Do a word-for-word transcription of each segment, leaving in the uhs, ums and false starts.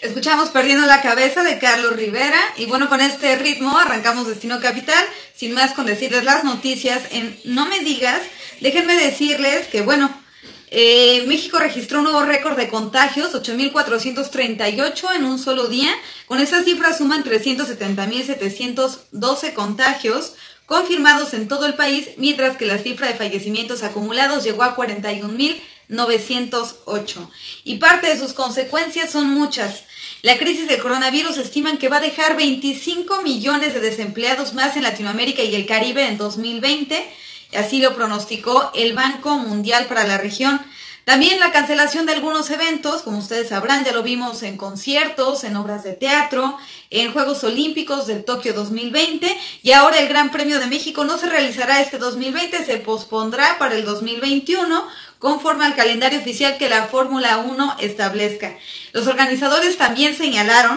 Escuchamos Perdiendo la Cabeza de Carlos Rivera y bueno, con este ritmo arrancamos Destino Capital, sin más con decirles las noticias en No Me Digas. Déjenme decirles que bueno, eh, México registró un nuevo récord de contagios, ocho mil cuatrocientos treinta y ocho en un solo día. Con esta cifra suman trescientos setenta mil setecientos doce contagios confirmados en todo el país, mientras que la cifra de fallecimientos acumulados llegó a cuarenta y un mil novecientos ocho. Y parte de sus consecuencias son muchas. La crisis del coronavirus estiman que va a dejar veinticinco millones de desempleados más en Latinoamérica y el Caribe en dos mil veinte. Así lo pronosticó el Banco Mundial para la región. También la cancelación de algunos eventos, como ustedes sabrán, ya lo vimos en conciertos, en obras de teatro, en Juegos Olímpicos del Tokio dos mil veinte, y ahora el Gran Premio de México no se realizará este dos mil veinte, se pospondrá para el dos mil veintiuno, conforme al calendario oficial que la Fórmula uno establezca. Los organizadores también señalaron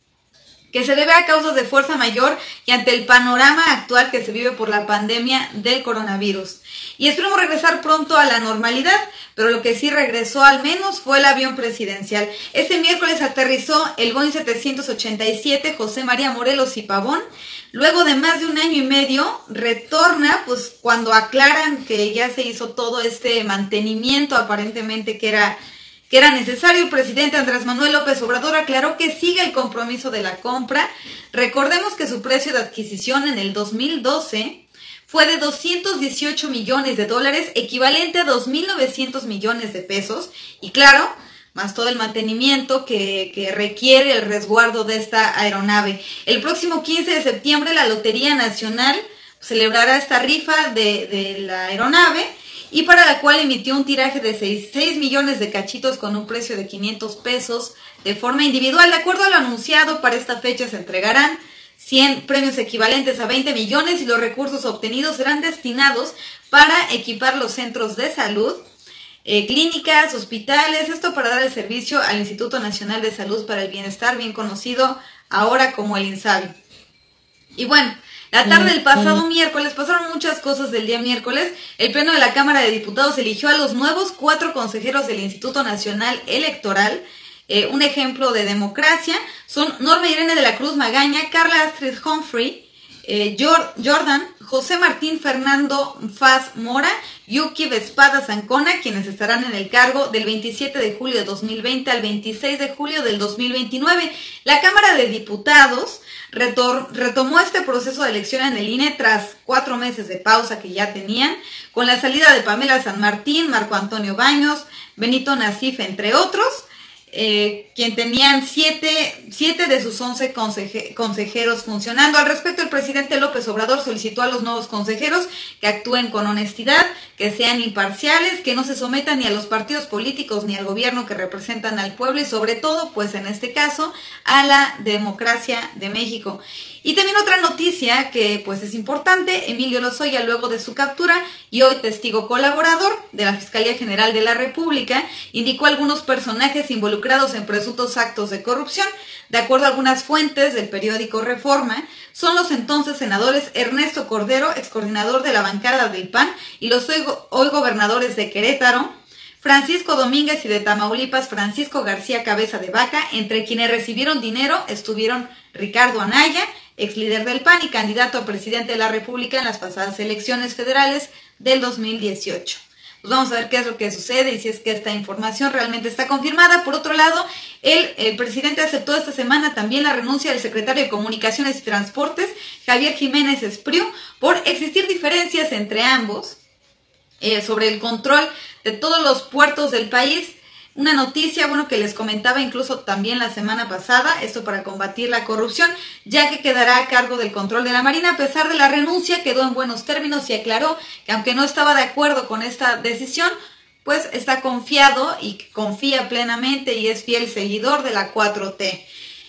que se debe a causas de fuerza mayor y ante el panorama actual que se vive por la pandemia del coronavirus. Y esperemos regresar pronto a la normalidad, pero lo que sí regresó al menos fue el avión presidencial. Este miércoles aterrizó el Boeing setecientos ochenta y siete José María Morelos y Pavón. Luego de más de un año y medio, retorna, pues cuando aclaran que ya se hizo todo este mantenimiento aparentemente que era... que era necesario. El presidente Andrés Manuel López Obrador aclaró que sigue el compromiso de la compra. Recordemos que su precio de adquisición en el dos mil doce fue de doscientos dieciocho millones de dólares, equivalente a dos mil novecientos millones de pesos, y claro, más todo el mantenimiento que, que requiere el resguardo de esta aeronave. El próximo quince de septiembre la Lotería Nacional celebrará esta rifa de, de la aeronave, y para la cual emitió un tiraje de seis millones de cachitos con un precio de quinientos pesos de forma individual. De acuerdo a lo anunciado, para esta fecha se entregarán cien premios equivalentes a veinte millones y los recursos obtenidos serán destinados para equipar los centros de salud, eh, clínicas, hospitales, esto para dar el servicio al Instituto Nacional de Salud para el Bienestar, bien conocido ahora como el INSABI. Y bueno, la tarde del pasado miércoles pasaron muchas cosas del día miércoles. El Pleno de la Cámara de Diputados eligió a los nuevos cuatro consejeros del Instituto Nacional Electoral. Eh, un ejemplo de democracia son Norma Irene de la Cruz Magaña, Carla Astrid Humphrey, eh, Jordan, José Martín Fernando Faz Mora, Yuki Vespada Zancona, quienes estarán en el cargo del veintisiete de julio de dos mil veinte al veintiséis de julio del dos mil veintinueve. La Cámara de Diputados retor retomó este proceso de elección en el I N E tras cuatro meses de pausa que ya tenían, con la salida de Pamela San Martín, Marco Antonio Baños, Benito Nasif, entre otros, eh, quien tenían siete, siete de sus once conseje consejeros funcionando. Al respecto, el presidente López Obrador solicitó a los nuevos consejeros que actúen con honestidad, que sean imparciales, que no se sometan ni a los partidos políticos ni al gobierno que representan al pueblo y sobre todo, pues en este caso, a la democracia de México. Y también otra noticia que pues es importante: Emilio Lozoya, luego de su captura y hoy testigo colaborador de la Fiscalía General de la República, indicó a algunos personajes involucrados en presuntos actos de corrupción. De acuerdo a algunas fuentes del periódico Reforma, son los entonces senadores Ernesto Cordero, excoordinador de la bancada del P A N, y los hoy, hoy gobernadores de Querétaro, Francisco Domínguez, y de Tamaulipas, Francisco García Cabeza de Vaca. Entre quienes recibieron dinero estuvieron Ricardo Anaya, ex líder del P A N y candidato a presidente de la República en las pasadas elecciones federales del dos mil dieciocho. Pues vamos a ver qué es lo que sucede y si es que esta información realmente está confirmada. Por otro lado, el, el presidente aceptó esta semana también la renuncia del secretario de Comunicaciones y Transportes, Javier Jiménez Espriu, por existir diferencias entre ambos eh, sobre el control de todos los puertos del país. Una noticia, bueno, que les comentaba incluso también la semana pasada, esto para combatir la corrupción, ya que quedará a cargo del control de la Marina. A pesar de la renuncia, quedó en buenos términos y aclaró que aunque no estaba de acuerdo con esta decisión, pues está confiado y confía plenamente y es fiel seguidor de la cuatro T.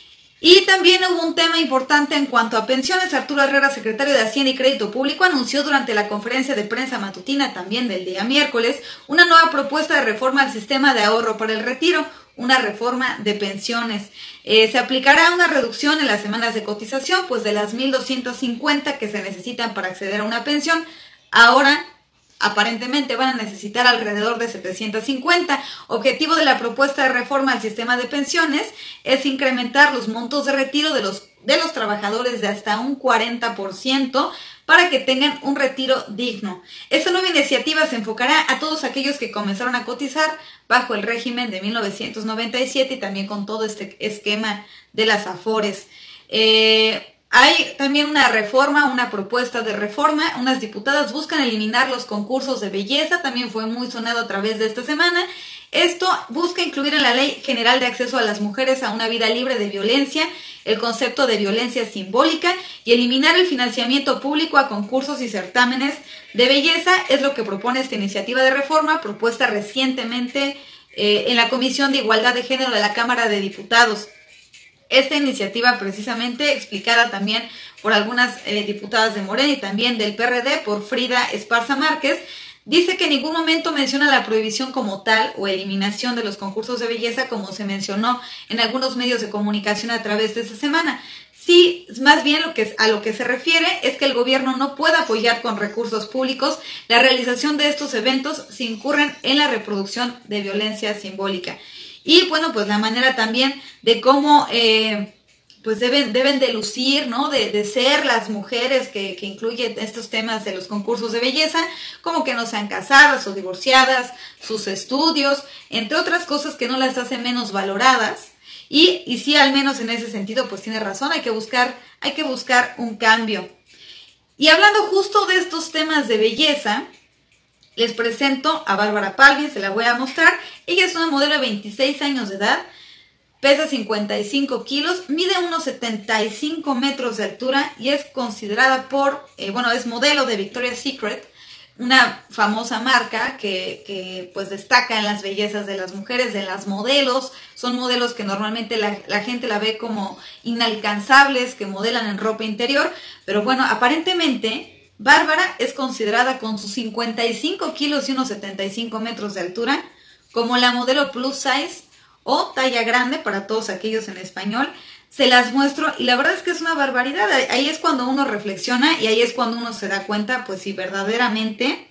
Y también hubo un tema importante en cuanto a pensiones. Arturo Herrera, secretario de Hacienda y Crédito Público, anunció durante la conferencia de prensa matutina también del día miércoles una nueva propuesta de reforma al sistema de ahorro para el retiro, una reforma de pensiones. Eh, se aplicará una reducción en las semanas de cotización, pues de las mil doscientas cincuenta que se necesitan para acceder a una pensión, ahora aparentemente van a necesitar alrededor de setecientos cincuenta. Objetivo de la propuesta de reforma al sistema de pensiones es incrementar los montos de retiro de los, de los trabajadores de hasta un cuarenta por ciento para que tengan un retiro digno. Esta nueva iniciativa se enfocará a todos aquellos que comenzaron a cotizar bajo el régimen de mil novecientos noventa y siete y también con todo este esquema de las Afores. Eh, hay también una reforma, una propuesta de reforma. Unas diputadas buscan eliminar los concursos de belleza, también fue muy sonado a través de esta semana. Esto busca incluir en la Ley General de Acceso a las Mujeres a una Vida Libre de Violencia el concepto de violencia simbólica y eliminar el financiamiento público a concursos y certámenes de belleza. Es lo que propone esta iniciativa de reforma, propuesta recientemente eh, en la Comisión de Igualdad de Género de la Cámara de Diputados. Esta iniciativa precisamente explicada también por algunas eh, diputadas de Morena y también del P R D por Frida Esparza Márquez, dice que en ningún momento menciona la prohibición como tal o eliminación de los concursos de belleza como se mencionó en algunos medios de comunicación a través de esta semana. Sí, más bien lo que, a lo que se refiere es que el gobierno no puede apoyar con recursos públicos la realización de estos eventos si incurren en la reproducción de violencia simbólica. Y bueno, pues la manera también de cómo eh, pues deben, deben de lucir, ¿no? De, de ser las mujeres que, que incluyen estos temas de los concursos de belleza, como que no sean casadas o divorciadas, sus estudios, entre otras cosas que no las hacen menos valoradas. Y, y sí, al menos en ese sentido, pues tiene razón, hay que buscar, hay que buscar un cambio. Y hablando justo de estos temas de belleza, les presento a Bárbara Palvin, se la voy a mostrar. Ella es una modelo de veintiséis años de edad, pesa cincuenta y cinco kilos, mide unos setenta y cinco metros de altura y es considerada por, eh, bueno, es modelo de Victoria's Secret, una famosa marca que, que pues destaca en las bellezas de las mujeres, de las modelos. Son modelos que normalmente la, la gente la ve como inalcanzables, que modelan en ropa interior, pero bueno, aparentemente Bárbara es considerada con sus cincuenta y cinco kilos y unos setenta y cinco metros de altura como la modelo plus size o talla grande para todos aquellos en español. Se las muestro y la verdad es que es una barbaridad. Ahí es cuando uno reflexiona y ahí es cuando uno se da cuenta, pues si verdaderamente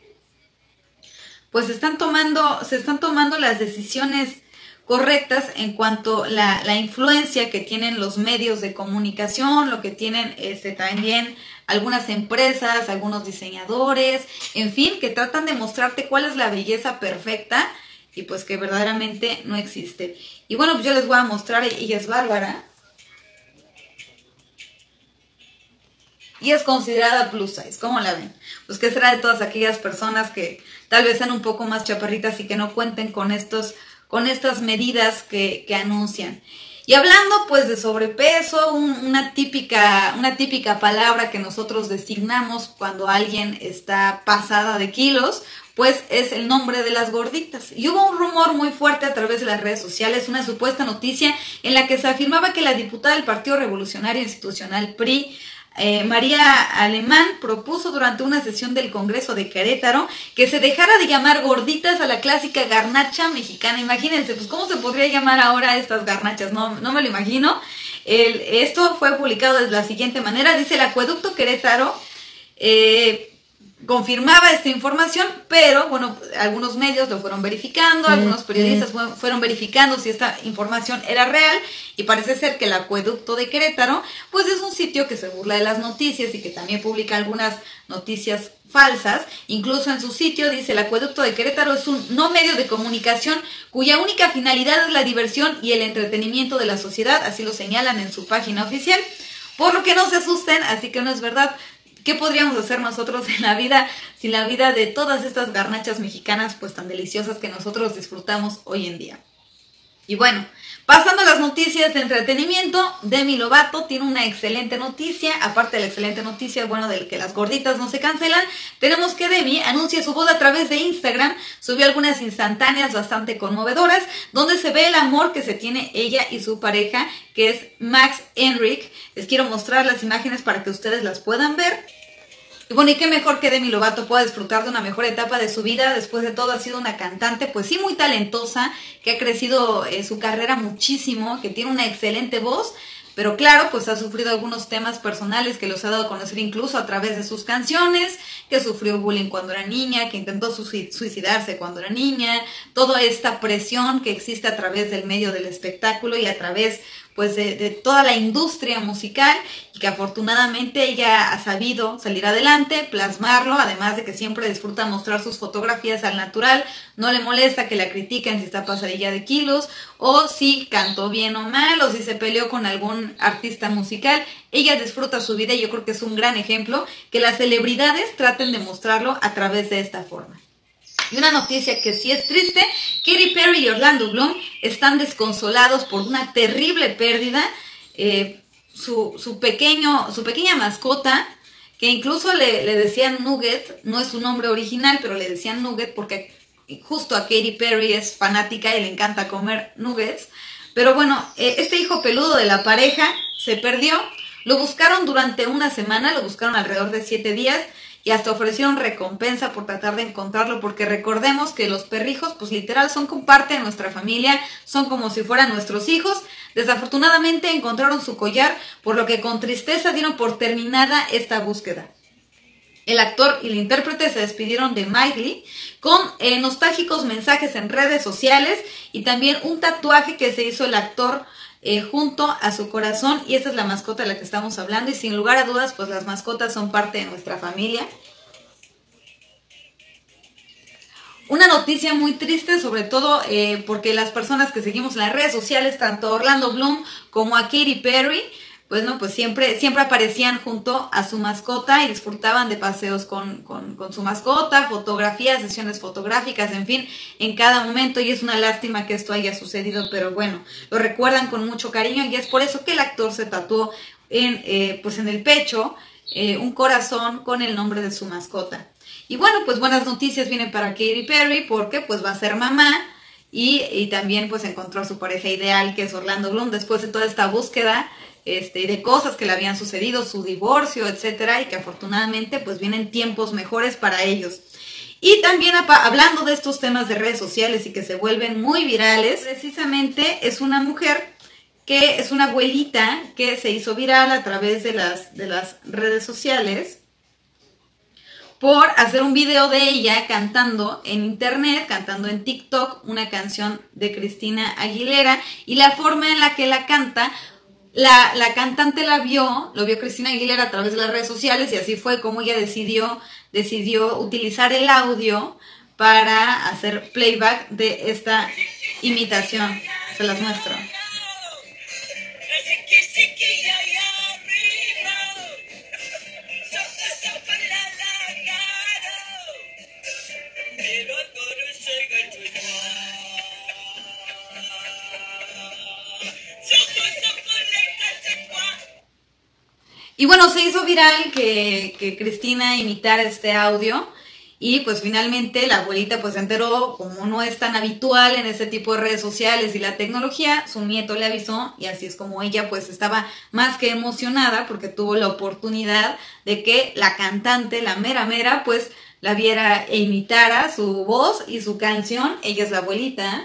pues están tomando, se están tomando las decisiones correctas en cuanto a la, la influencia que tienen los medios de comunicación, lo que tienen este, también algunas empresas, algunos diseñadores, en fin, que tratan de mostrarte cuál es la belleza perfecta y pues que verdaderamente no existe. Y bueno, pues yo les voy a mostrar, ella es Bárbara y es considerada plus size. ¿Cómo la ven? Pues qué será de todas aquellas personas que tal vez sean un poco más chaparritas y que no cuenten con estos con estas medidas que, que anuncian. Y hablando pues de sobrepeso, un, una, típica, una típica palabra que nosotros designamos cuando alguien está pasada de kilos, pues es el nombre de las gorditas. Y hubo un rumor muy fuerte a través de las redes sociales, una supuesta noticia en la que se afirmaba que la diputada del Partido Revolucionario Institucional P R I, Eh, María Alemán, propuso durante una sesión del Congreso de Querétaro que se dejara de llamar gorditas a la clásica garnacha mexicana. Imagínense, pues cómo se podría llamar ahora a estas garnachas, no, no me lo imagino. El, esto fue publicado de la siguiente manera, dice: el Acueducto Querétaro eh, confirmaba esta información, pero bueno, algunos medios lo fueron verificando, algunos periodistas fueron verificando si esta información era real, y parece ser que el Acueducto de Querétaro pues es un sitio que se burla de las noticias y que también publica algunas noticias falsas. Incluso en su sitio dice: el Acueducto de Querétaro es un no medio de comunicación cuya única finalidad es la diversión y el entretenimiento de la sociedad, así lo señalan en su página oficial, por lo que no se asusten, así que no es verdad. ¿Qué podríamos hacer nosotros en la vida sin la vida de todas estas garnachas mexicanas pues tan deliciosas que nosotros disfrutamos hoy en día? Y bueno, pasando a las noticias de entretenimiento, Demi Lovato tiene una excelente noticia. Aparte de la excelente noticia, bueno, de que las gorditas no se cancelan, tenemos que Demi anuncia su boda a través de Instagram. Subió algunas instantáneas bastante conmovedoras, donde se ve el amor que se tiene ella y su pareja, que es Max Enric. Les quiero mostrar las imágenes para que ustedes las puedan ver. Y bueno, y qué mejor que Demi Lovato pueda disfrutar de una mejor etapa de su vida. Después de todo ha sido una cantante, pues sí, muy talentosa, que ha crecido eh, su carrera muchísimo, que tiene una excelente voz, pero claro, pues ha sufrido algunos temas personales que los ha dado a conocer incluso a través de sus canciones, que sufrió bullying cuando era niña, que intentó suicidarse cuando era niña, toda esta presión que existe a través del medio del espectáculo y a través pues de, de toda la industria musical, y que afortunadamente ella ha sabido salir adelante, plasmarlo, además de que siempre disfruta mostrar sus fotografías al natural, no le molesta que la critiquen si está pasadilla de kilos, o si cantó bien o mal, o si se peleó con algún artista musical. Ella disfruta su vida y yo creo que es un gran ejemplo que las celebridades traten de mostrarlo a través de esta forma. Y una noticia que sí es triste, Katy Perry y Orlando Bloom están desconsolados por una terrible pérdida. Eh, su, su, pequeño, su pequeña mascota, que incluso le, le decían Nugget, no es su nombre original, pero le decían Nugget porque justo a Katy Perry es fanática y le encanta comer nuggets. Pero bueno, eh, este hijo peludo de la pareja se perdió. Lo buscaron durante una semana, lo buscaron alrededor de siete días. Y hasta ofrecieron recompensa por tratar de encontrarlo, porque recordemos que los perrijos, pues literal, son como parte de nuestra familia, son como si fueran nuestros hijos. Desafortunadamente encontraron su collar, por lo que con tristeza dieron por terminada esta búsqueda. El actor y el intérprete se despidieron de Miley con eh, nostálgicos mensajes en redes sociales y también un tatuaje que se hizo el actor Eh, junto a su corazón, y esa es la mascota de la que estamos hablando, y sin lugar a dudas pues las mascotas son parte de nuestra familia. Una noticia muy triste, sobre todo eh, porque las personas que seguimos en las redes sociales, tanto a Orlando Bloom como a Katy Perry, pues no, pues siempre, siempre aparecían junto a su mascota y disfrutaban de paseos con, con, con su mascota, fotografías, sesiones fotográficas, en fin, en cada momento, y es una lástima que esto haya sucedido, pero bueno, lo recuerdan con mucho cariño, y es por eso que el actor se tatuó en, eh, pues en el pecho eh, un corazón con el nombre de su mascota. Y bueno, pues buenas noticias vienen para Katy Perry, porque pues va a ser mamá, y, y también pues encontró a su pareja ideal, que es Orlando Bloom, después de toda esta búsqueda Este, de cosas que le habían sucedido, su divorcio, etcétera, y que afortunadamente pues vienen tiempos mejores para ellos. Y también hablando de estos temas de redes sociales y que se vuelven muy virales, precisamente es una mujer que es una abuelita que se hizo viral a través de las, de las redes sociales por hacer un video de ella cantando en internet, cantando en TikTok, una canción de Cristina Aguilera, y la forma en la que la canta, La, la cantante la vio, lo vio Cristina Aguilera a través de las redes sociales, y así fue como ella decidió, decidió utilizar el audio para hacer playback de esta imitación. Se las muestro. Y bueno, se hizo viral que, que Cristina imitara este audio, y pues finalmente la abuelita pues se enteró, como no es tan habitual en este tipo de redes sociales y la tecnología, su nieto le avisó, y así es como ella pues estaba más que emocionada porque tuvo la oportunidad de que la cantante, la mera mera, pues la viera e imitara su voz y su canción. Ella es la abuelita.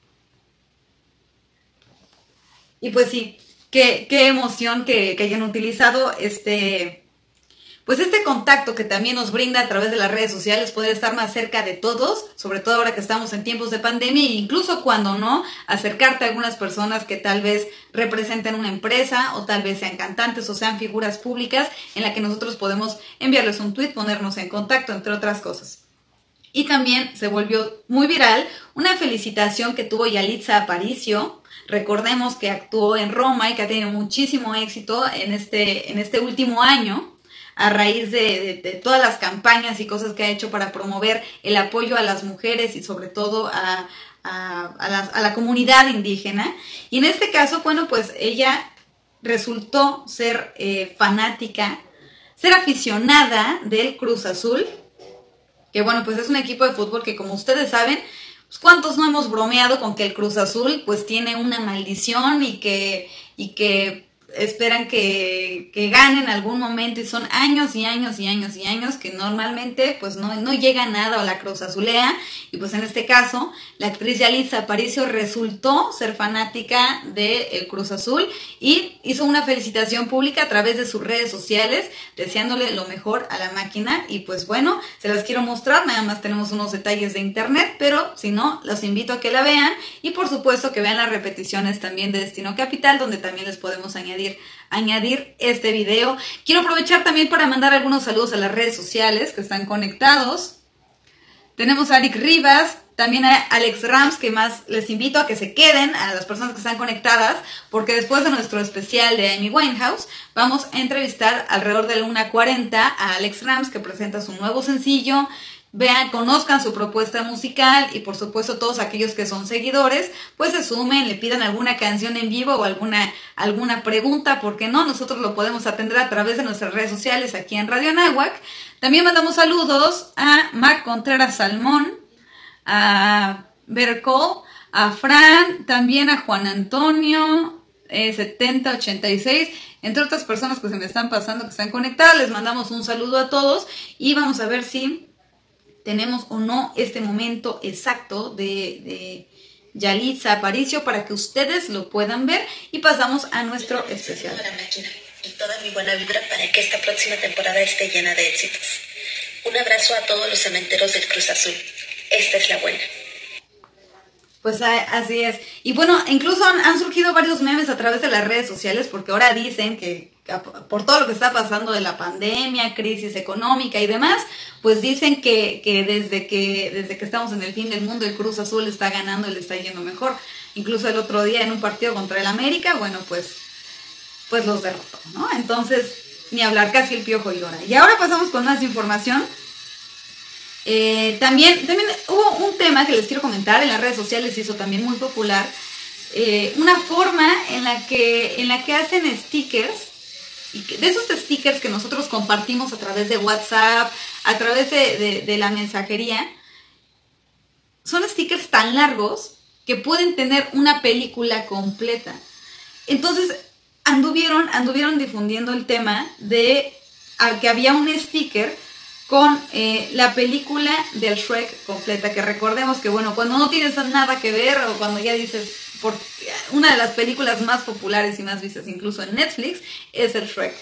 Y pues sí, Qué, qué emoción que, que hayan utilizado este, pues este contacto que también nos brinda a través de las redes sociales, poder estar más cerca de todos, sobre todo ahora que estamos en tiempos de pandemia, e incluso cuando no, acercarte a algunas personas que tal vez representen una empresa, o tal vez sean cantantes o sean figuras públicas, en la que nosotros podemos enviarles un tweet, ponernos en contacto, entre otras cosas. Y también se volvió muy viral una felicitación que tuvo Yalitza Aparicio. Recordemos que actuó en Roma y que ha tenido muchísimo éxito en este, en este último año, a raíz de, de, de todas las campañas y cosas que ha hecho para promover el apoyo a las mujeres y sobre todo a, a, a, la, a la comunidad indígena. Y en este caso, bueno, pues ella resultó ser eh, fanática, ser aficionada del Cruz Azul, que bueno, pues es un equipo de fútbol que, como ustedes saben, pues cuántos no hemos bromeado con que el Cruz Azul pues tiene una maldición y que, y que esperan que, que gane en algún momento y son años y años y años y años que normalmente pues no, no llega nada a la Cruz Azulea. Y pues en este caso la actriz Yalitza Aparicio resultó ser fanática del Cruz Azul y hizo una felicitación pública a través de sus redes sociales deseándole lo mejor a la máquina. Y pues bueno, se las quiero mostrar, nada más tenemos unos detalles de internet, pero si no, los invito a que la vean y por supuesto que vean las repeticiones también de Destino Capital, donde también les podemos añadir añadir este video. Quiero aprovechar también para mandar algunos saludos a las redes sociales que están conectados. Tenemos a Eric Rivas, también a Alex Rams, que más les invito a que se queden, a las personas que están conectadas, porque después de nuestro especial de Amy Winehouse, vamos a entrevistar alrededor de la una cuarenta a Alex Rams, que presenta su nuevo sencillo. Vean, conozcan su propuesta musical y por supuesto todos aquellos que son seguidores, pues se sumen, le pidan alguna canción en vivo o alguna, alguna pregunta, ¿por qué no? Nosotros lo podemos atender a través de nuestras redes sociales aquí en Radio Anáhuac. También mandamos saludos a Marc Contreras Salmón, a Bercol, a Fran, también a Juan Antonio eh, setenta ochenta y seis, entre otras personas que se me están pasando, que están conectadas. Les mandamos un saludo a todos y vamos a ver si tenemos o no este momento exacto de, de Yalitza Aparicio para que ustedes lo puedan ver y pasamos a nuestro especial. Para máquina y toda mi buena vibra para que esta próxima temporada esté llena de éxitos. Un abrazo a todos los cementeros del Cruz Azul. Esta es la buena. Pues así es. Y bueno, incluso han, han surgido varios memes a través de las redes sociales porque ahora dicen que por todo lo que está pasando de la pandemia, crisis económica y demás, pues dicen que, que desde que desde que estamos en el fin del mundo el Cruz Azul está ganando y le está yendo mejor. Incluso el otro día en un partido contra el América, bueno, pues, pues los derrotó, ¿no? Entonces, ni hablar, casi el Piojo llora. Y ahora pasamos con más información. Eh, también, también hubo un tema que les quiero comentar, en las redes sociales se hizo también muy popular, eh, una forma en la que, en la que hacen stickers, y que, de esos stickers que nosotros compartimos a través de WhatsApp, a través de, de, de la mensajería, son stickers tan largos que pueden tener una película completa. Entonces anduvieron, anduvieron difundiendo el tema de a, que había un sticker con eh, la película del Shrek completa, que recordemos que bueno, cuando no tienes nada que ver o cuando ya dices, por, una de las películas más populares y más vistas incluso en Netflix es el Shrek.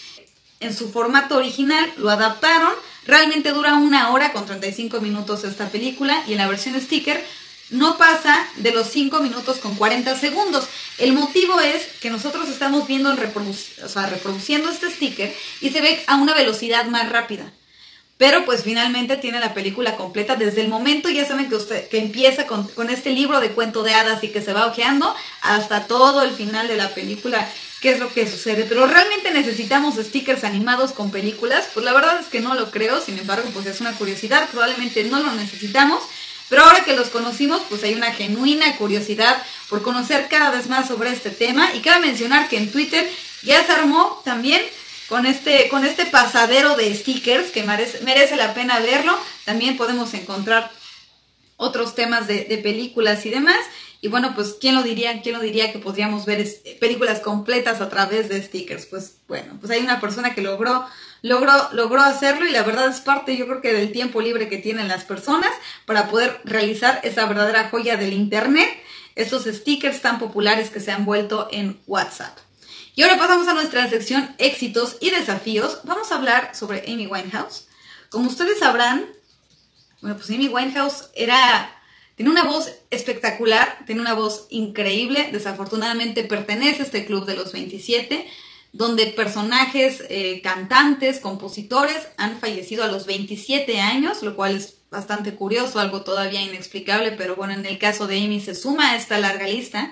En su formato original lo adaptaron, realmente dura una hora con treinta y cinco minutos esta película y en la versión sticker no pasa de los cinco minutos con cuarenta segundos. El motivo es que nosotros estamos viendo, en reproduc- o sea, reproduciendo este sticker y se ve a una velocidad más rápida. Pero pues finalmente tiene la película completa desde el momento, ya saben que usted que empieza con, con este libro de cuento de hadas y que se va hojeando hasta todo el final de la película, qué es lo que sucede. Pero realmente necesitamos stickers animados con películas, pues la verdad es que no lo creo, sin embargo pues es una curiosidad, probablemente no lo necesitamos. Pero ahora que los conocimos, pues hay una genuina curiosidad por conocer cada vez más sobre este tema. Y cabe mencionar que en Twitter ya se armó también con este, con este pasadero de stickers que merece, merece la pena verlo. También podemos encontrar otros temas de, de películas y demás. Y bueno, pues ¿quién lo diría? ¿Quién lo diría que podríamos ver es, películas completas a través de stickers? Pues bueno, pues hay una persona que logró, logró, logró hacerlo y la verdad es parte, yo creo que del tiempo libre que tienen las personas para poder realizar esa verdadera joya del internet, estos stickers tan populares que se han vuelto en WhatsApp. Y ahora pasamos a nuestra sección éxitos y desafíos. Vamos a hablar sobre Amy Winehouse. Como ustedes sabrán, bueno, pues Amy Winehouse era, tiene una voz espectacular, tiene una voz increíble. Desafortunadamente pertenece a este club de los veintisiete, donde personajes, eh, cantantes, compositores han fallecido a los veintisiete años, lo cual es bastante curioso, algo todavía inexplicable, pero bueno, en el caso de Amy se suma a esta larga lista,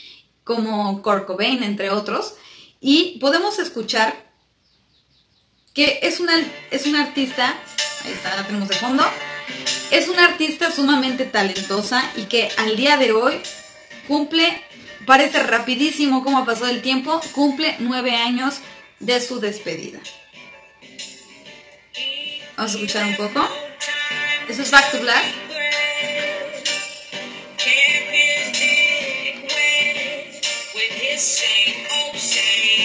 como Kurt Cobain, entre otros. Y podemos escuchar que es una, es una artista, ahí está, la tenemos de fondo, es una artista sumamente talentosa y que al día de hoy cumple, parece rapidísimo cómo ha pasado el tiempo, cumple nueve años de su despedida. Vamos a escuchar un poco. Eso es Back to Black. Same old same.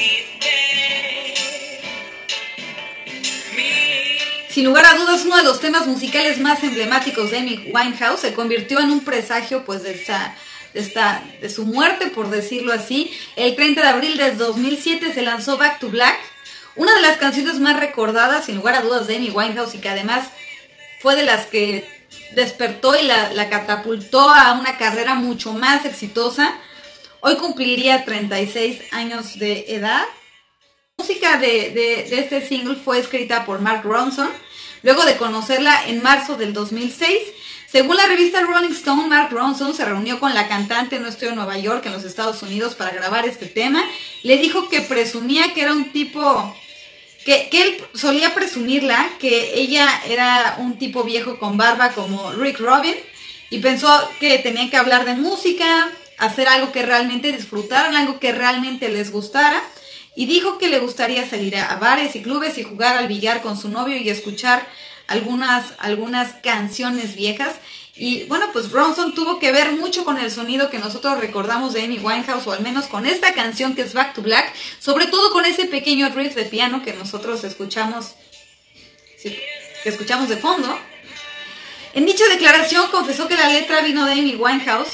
sin lugar a dudas uno de los temas musicales más emblemáticos de Amy Winehouse. Se convirtió en un presagio pues de esta, de esta, de su muerte, por decirlo así. El treinta de abril de dos mil siete se lanzó Back to Black, una de las canciones más recordadas sin lugar a dudas de Amy Winehouse, y que además fue de las que despertó y la, la catapultó a una carrera mucho más exitosa. Hoy cumpliría treinta y seis años de edad. La música de, de, de este single fue escrita por Mark Ronson, luego de conocerla en marzo del dos mil seis. Según la revista Rolling Stone, Mark Ronson se reunió con la cantante en un estudio en Nueva York, en los Estados Unidos, para grabar este tema. Le dijo que presumía que era un tipo... Que, que él solía presumirla, que ella era un tipo viejo con barba como Rick Rubin, y pensó que tenían que hablar de música, hacer algo que realmente disfrutaran, algo que realmente les gustara. Y dijo que le gustaría salir a bares y clubes y jugar al billar con su novio y escuchar algunas, algunas canciones viejas. Y bueno, pues Ronson tuvo que ver mucho con el sonido que nosotros recordamos de Amy Winehouse, o al menos con esta canción que es Back to Black, sobre todo con ese pequeño riff de piano que nosotros escuchamos, sí, que escuchamos de fondo. En dicha declaración confesó que la letra vino de Amy Winehouse,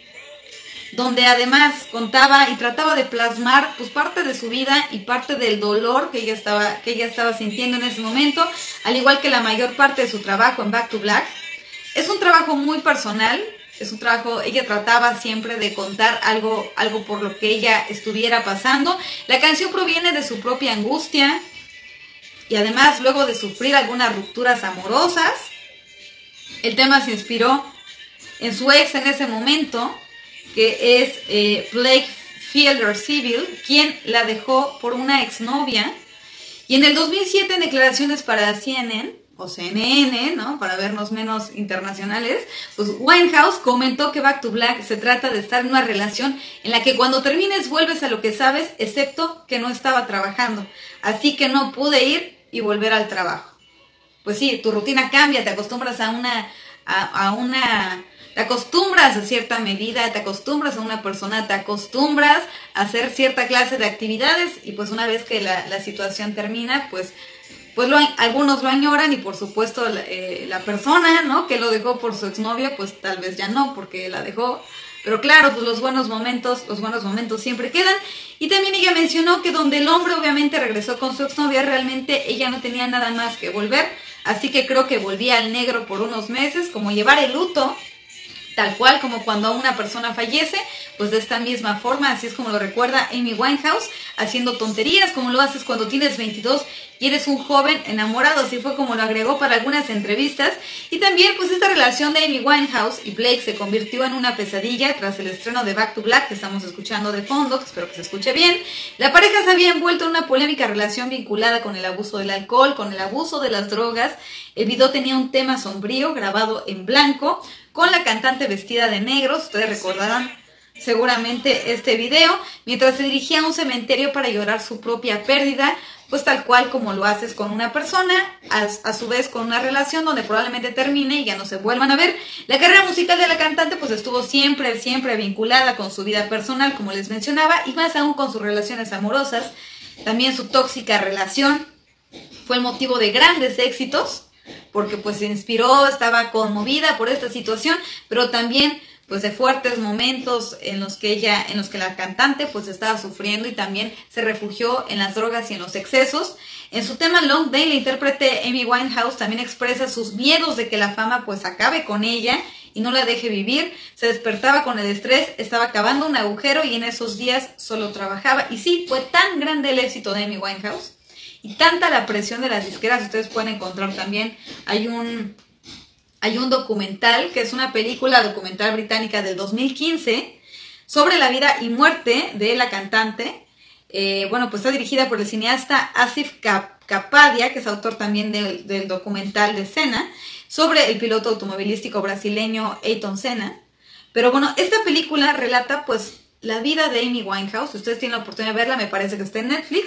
donde además contaba y trataba de plasmar pues parte de su vida y parte del dolor que ella estaba, que ella estaba sintiendo en ese momento, al igual que la mayor parte de su trabajo en Back to Black. Es un trabajo muy personal, es un trabajo, ella trataba siempre de contar algo, algo por lo que ella estuviera pasando. La canción proviene de su propia angustia y además luego de sufrir algunas rupturas amorosas. El tema se inspiró en su ex en ese momento, que es eh, Blake Fielder Civil, quien la dejó por una exnovia. Y en el dos mil siete, en declaraciones para C N N, o C N N, ¿no?, para vernos menos internacionales, pues Winehouse comentó que Back to Black se trata de estar en una relación en la que cuando termines vuelves a lo que sabes, excepto que no estaba trabajando. Así que no pude ir y volver al trabajo. Pues sí, tu rutina cambia, te acostumbras a una... a, a una Te acostumbras a cierta medida, te acostumbras a una persona, te acostumbras a hacer cierta clase de actividades, y pues una vez que la, la situación termina, pues, pues lo, algunos lo añoran, y por supuesto la, eh, la persona, ¿no?, que lo dejó por su exnovia, pues tal vez ya no, porque la dejó. Pero claro, pues los buenos momentos, los buenos momentos siempre quedan. Y también ella mencionó que donde el hombre obviamente regresó con su exnovia, realmente ella no tenía nada más que volver. Así que creo que volvía al negro por unos meses, como llevar el luto, tal cual como cuando una persona fallece, pues de esta misma forma, así es como lo recuerda Amy Winehouse, haciendo tonterías como lo haces cuando tienes veintidós y eres un joven enamorado, así fue como lo agregó para algunas entrevistas. Y también pues esta relación de Amy Winehouse y Blake se convirtió en una pesadilla tras el estreno de Back to Black, que estamos escuchando de fondo, que espero que se escuche bien. La pareja se había envuelto en una polémica relación vinculada con el abuso del alcohol, con el abuso de las drogas. El video tenía un tema sombrío grabado en blanco, con la cantante vestida de negro. Ustedes recordarán seguramente este video, mientras se dirigía a un cementerio para llorar su propia pérdida, pues tal cual como lo haces con una persona, a, a su vez con una relación donde probablemente termine y ya no se vuelvan a ver. La carrera musical de la cantante pues estuvo siempre, siempre vinculada con su vida personal, como les mencionaba, y más aún con sus relaciones amorosas. También su tóxica relación fue el motivo de grandes éxitos, porque pues se inspiró, estaba conmovida por esta situación, pero también pues de fuertes momentos en los que ella, en los que la cantante pues estaba sufriendo, y también se refugió en las drogas y en los excesos. En su tema Long Day, la intérprete Amy Winehouse también expresa sus miedos de que la fama pues acabe con ella y no la deje vivir. Se despertaba con el estrés, estaba cavando un agujero y en esos días solo trabajaba. Y sí, fue tan grande el éxito de Amy Winehouse y tanta la presión de las disqueras. Ustedes pueden encontrar también, hay un, hay un documental, que es una película documental británica del dos mil quince, sobre la vida y muerte de la cantante. Eh, bueno, pues está dirigida por el cineasta Asif Kapadia, que es autor también del, del documental de Senna, sobre el piloto automovilístico brasileño Ayrton Senna. Pero bueno, esta película relata pues la vida de Amy Winehouse. Si ustedes tienen la oportunidad de verla, me parece que está en Netflix.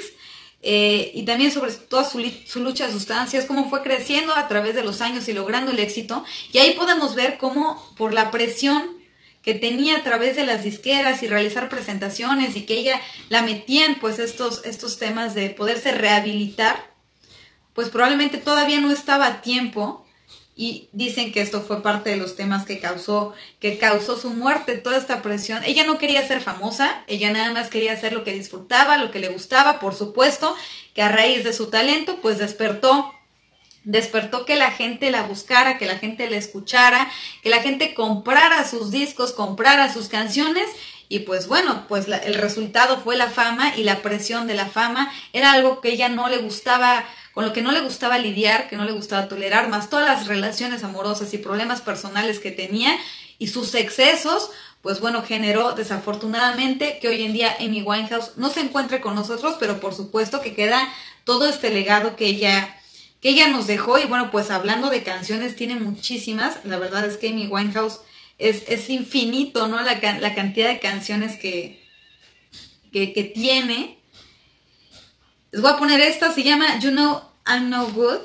Eh, y también sobre toda su, su lucha de sustancias, cómo fue creciendo a través de los años y logrando el éxito. Y ahí podemos ver cómo por la presión que tenía a través de las disqueras y realizar presentaciones, y que ella la metía en pues estos, estos temas de poderse rehabilitar, pues probablemente todavía no estaba a tiempo. Y dicen que esto fue parte de los temas que causó, que causó su muerte, toda esta presión. Ella no quería ser famosa, ella nada más quería hacer lo que disfrutaba, lo que le gustaba, por supuesto, que a raíz de su talento, pues despertó, despertó que la gente la buscara, que la gente la escuchara, que la gente comprara sus discos, comprara sus canciones. Y pues bueno, pues la, el resultado fue la fama y la presión de la fama. Era algo que ella no le gustaba, con lo que no le gustaba lidiar, que no le gustaba tolerar, más todas las relaciones amorosas y problemas personales que tenía y sus excesos, pues bueno, generó desafortunadamente que hoy en día Amy Winehouse no se encuentre con nosotros, pero por supuesto que queda todo este legado que ella, que ella nos dejó. Y bueno, pues hablando de canciones, tiene muchísimas. La verdad es que Amy Winehouse es, es infinito, ¿no? La, la cantidad de canciones que, que, que tiene. Les voy a poner esta, se llama You Know I'm No Good.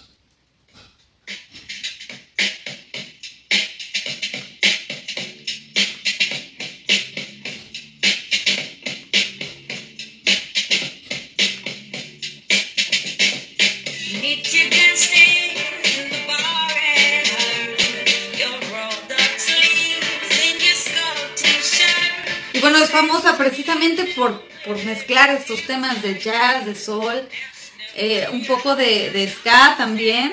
Y bueno, es famosa precisamente por, por mezclar estos temas de jazz, de soul, eh, un poco de, de ska también.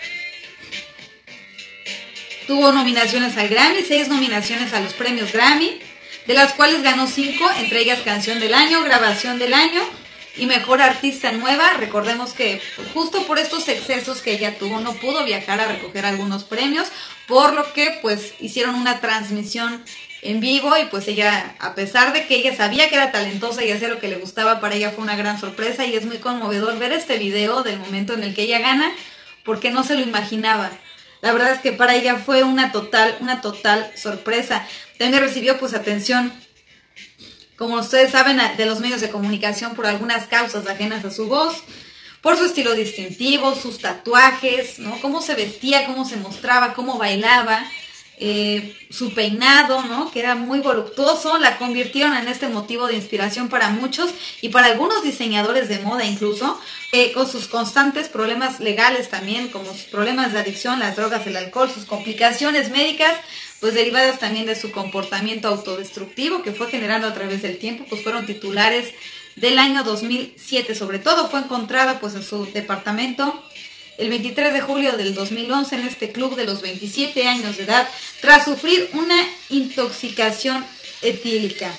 Tuvo nominaciones al Grammy, seis nominaciones a los premios Grammy, de las cuales ganó cinco, entre ellas Canción del Año, Grabación del Año y Mejor Artista Nueva. Recordemos que justo por estos excesos que ella tuvo, no pudo viajar a recoger algunos premios, por lo que pues hicieron una transmisión en vivo y pues ella, a pesar de que ella sabía que era talentosa y hacía lo que le gustaba, para ella fue una gran sorpresa y es muy conmovedor ver este video del momento en el que ella gana, porque no se lo imaginaba. La verdad es que para ella fue una total, una total sorpresa. También recibió pues atención, como ustedes saben, de los medios de comunicación por algunas causas ajenas a su voz, por su estilo distintivo, sus tatuajes, ¿no? Cómo se vestía, cómo se mostraba, cómo bailaba. Eh, su peinado, ¿no? Que era muy voluptuoso, la convirtieron en este motivo de inspiración para muchos y para algunos diseñadores de moda incluso, eh, con sus constantes problemas legales también, como sus problemas de adicción, las drogas, el alcohol, sus complicaciones médicas, pues derivadas también de su comportamiento autodestructivo que fue generando a través del tiempo, pues fueron titulares del año dos mil siete. Sobre todo fue encontrada pues en su departamento el veintitrés de julio del dos mil once en este club de los veintisiete años de edad, tras sufrir una intoxicación etílica.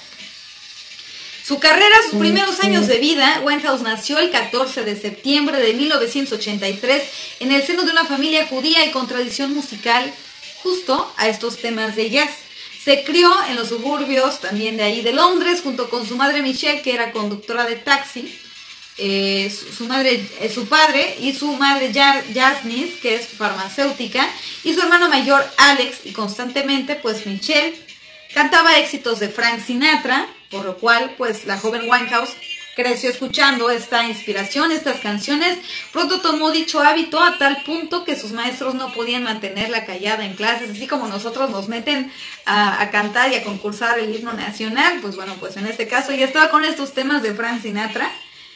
Su carrera, sus primeros años de vida, Winehouse nació el catorce de septiembre de mil novecientos ochenta y tres en el seno de una familia judía y con tradición musical justo a estos temas de jazz. Se crió en los suburbios también de ahí de Londres, junto con su madre Michelle, que era conductora de taxi. Eh, su, su madre, eh, su padre y su madre Jasmine, que es farmacéutica, y su hermano mayor Alex, y constantemente pues Michelle cantaba éxitos de Frank Sinatra, por lo cual pues la joven Winehouse creció escuchando esta inspiración, estas canciones. Pronto tomó dicho hábito a tal punto que sus maestros no podían mantenerla callada en clases, así como nosotros nos meten a, a cantar y a concursar el himno nacional. Pues bueno, pues en este caso ella estaba con estos temas de Frank Sinatra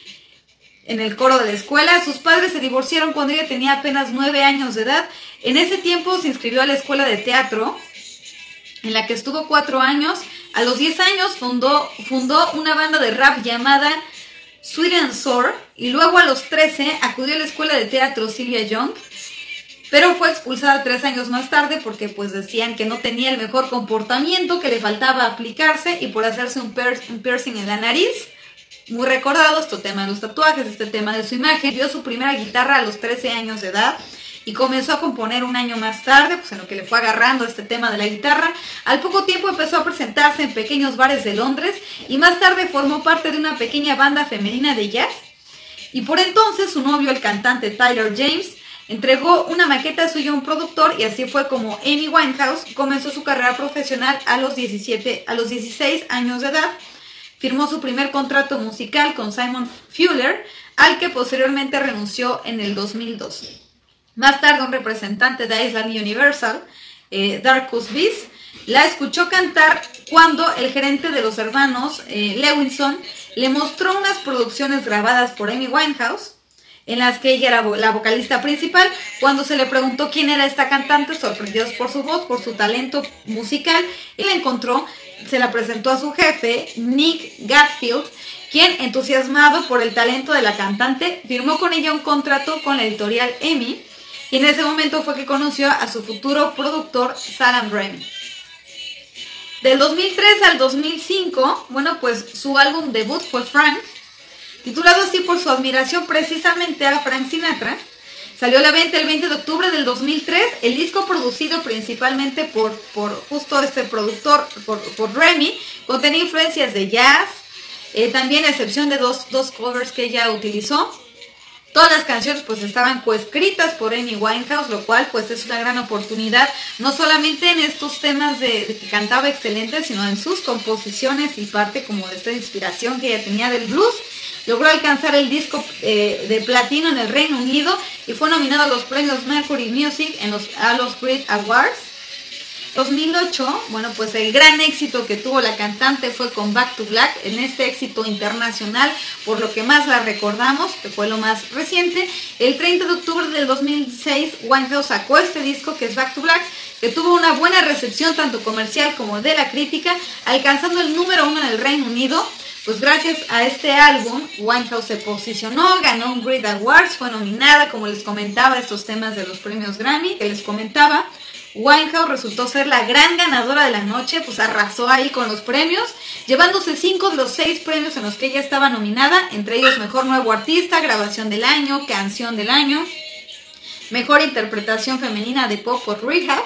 en el coro de la escuela. Sus padres se divorciaron cuando ella tenía apenas nueve años de edad. En ese tiempo se inscribió a la escuela de teatro, en la que estuvo cuatro años. A los diez años fundó, fundó una banda de rap llamada Sweet and Sour, y luego a los trece acudió a la escuela de teatro Sylvia Young, pero fue expulsada tres años más tarde porque pues decían que no tenía el mejor comportamiento, que le faltaba aplicarse, y por hacerse un, pier- un piercing en la nariz. Muy recordado este tema de los tatuajes, este tema de su imagen. Vio su primera guitarra a los trece años de edad y comenzó a componer un año más tarde, pues en lo que le fue agarrando este tema de la guitarra. Al poco tiempo empezó a presentarse en pequeños bares de Londres y más tarde formó parte de una pequeña banda femenina de jazz. Y por entonces su novio, el cantante Tyler James, entregó una maqueta suya a un productor, y así fue como Amy Winehouse comenzó su carrera profesional a los diecisiete, a los dieciséis años de edad. Firmó su primer contrato musical con Simon Fuller, al que posteriormente renunció en el dos mil dos. Más tarde, un representante de Island Universal, eh, Darkus Bees, la escuchó cantar cuando el gerente de los hermanos, eh, Lewinson, le mostró unas producciones grabadas por Amy Winehouse. en las que ella era la vocalista principal. Cuando se le preguntó quién era esta cantante, sorprendidos por su voz, por su talento musical, y la encontró, se la presentó a su jefe, Nick Gatfield, quien, entusiasmado por el talento de la cantante, firmó con ella un contrato con la editorial EMI, y en ese momento fue que conoció a su futuro productor, Salaam Remi. Del dos mil tres al dos mil cinco, bueno, pues su álbum debut fue Frank, titulado así por su admiración precisamente a Frank Sinatra. Salió a la venta el veinte de octubre del dos mil tres, el disco producido principalmente por, por justo este productor, por, por Remi, contenía influencias de jazz, eh, también a excepción de dos, dos covers que ella utilizó. Todas las canciones pues estaban coescritas por Amy Winehouse, lo cual pues es una gran oportunidad, no solamente en estos temas de, de que cantaba excelente, sino en sus composiciones y parte como de esta inspiración que ella tenía del blues. Logró alcanzar el disco eh, de platino en el Reino Unido y fue nominado a los premios Mercury Music en los, a los Brit Awards. dos mil ocho, bueno, pues el gran éxito que tuvo la cantante fue con Back to Black, en este éxito internacional, por lo que más la recordamos, que fue lo más reciente. El treinta de octubre del dos mil seis, Winehouse sacó este disco que es Back to Black, que tuvo una buena recepción tanto comercial como de la crítica, alcanzando el número uno en el Reino Unido. Pues gracias a este álbum, Winehouse se posicionó, ganó un Brit Awards, fue nominada, como les comentaba, estos temas de los premios Grammy que les comentaba. Winehouse resultó ser la gran ganadora de la noche, pues arrasó ahí con los premios, llevándose cinco de los seis premios en los que ella estaba nominada, entre ellos Mejor Nuevo Artista, Grabación del Año, Canción del Año, Mejor Interpretación Femenina de Pop por Rehab.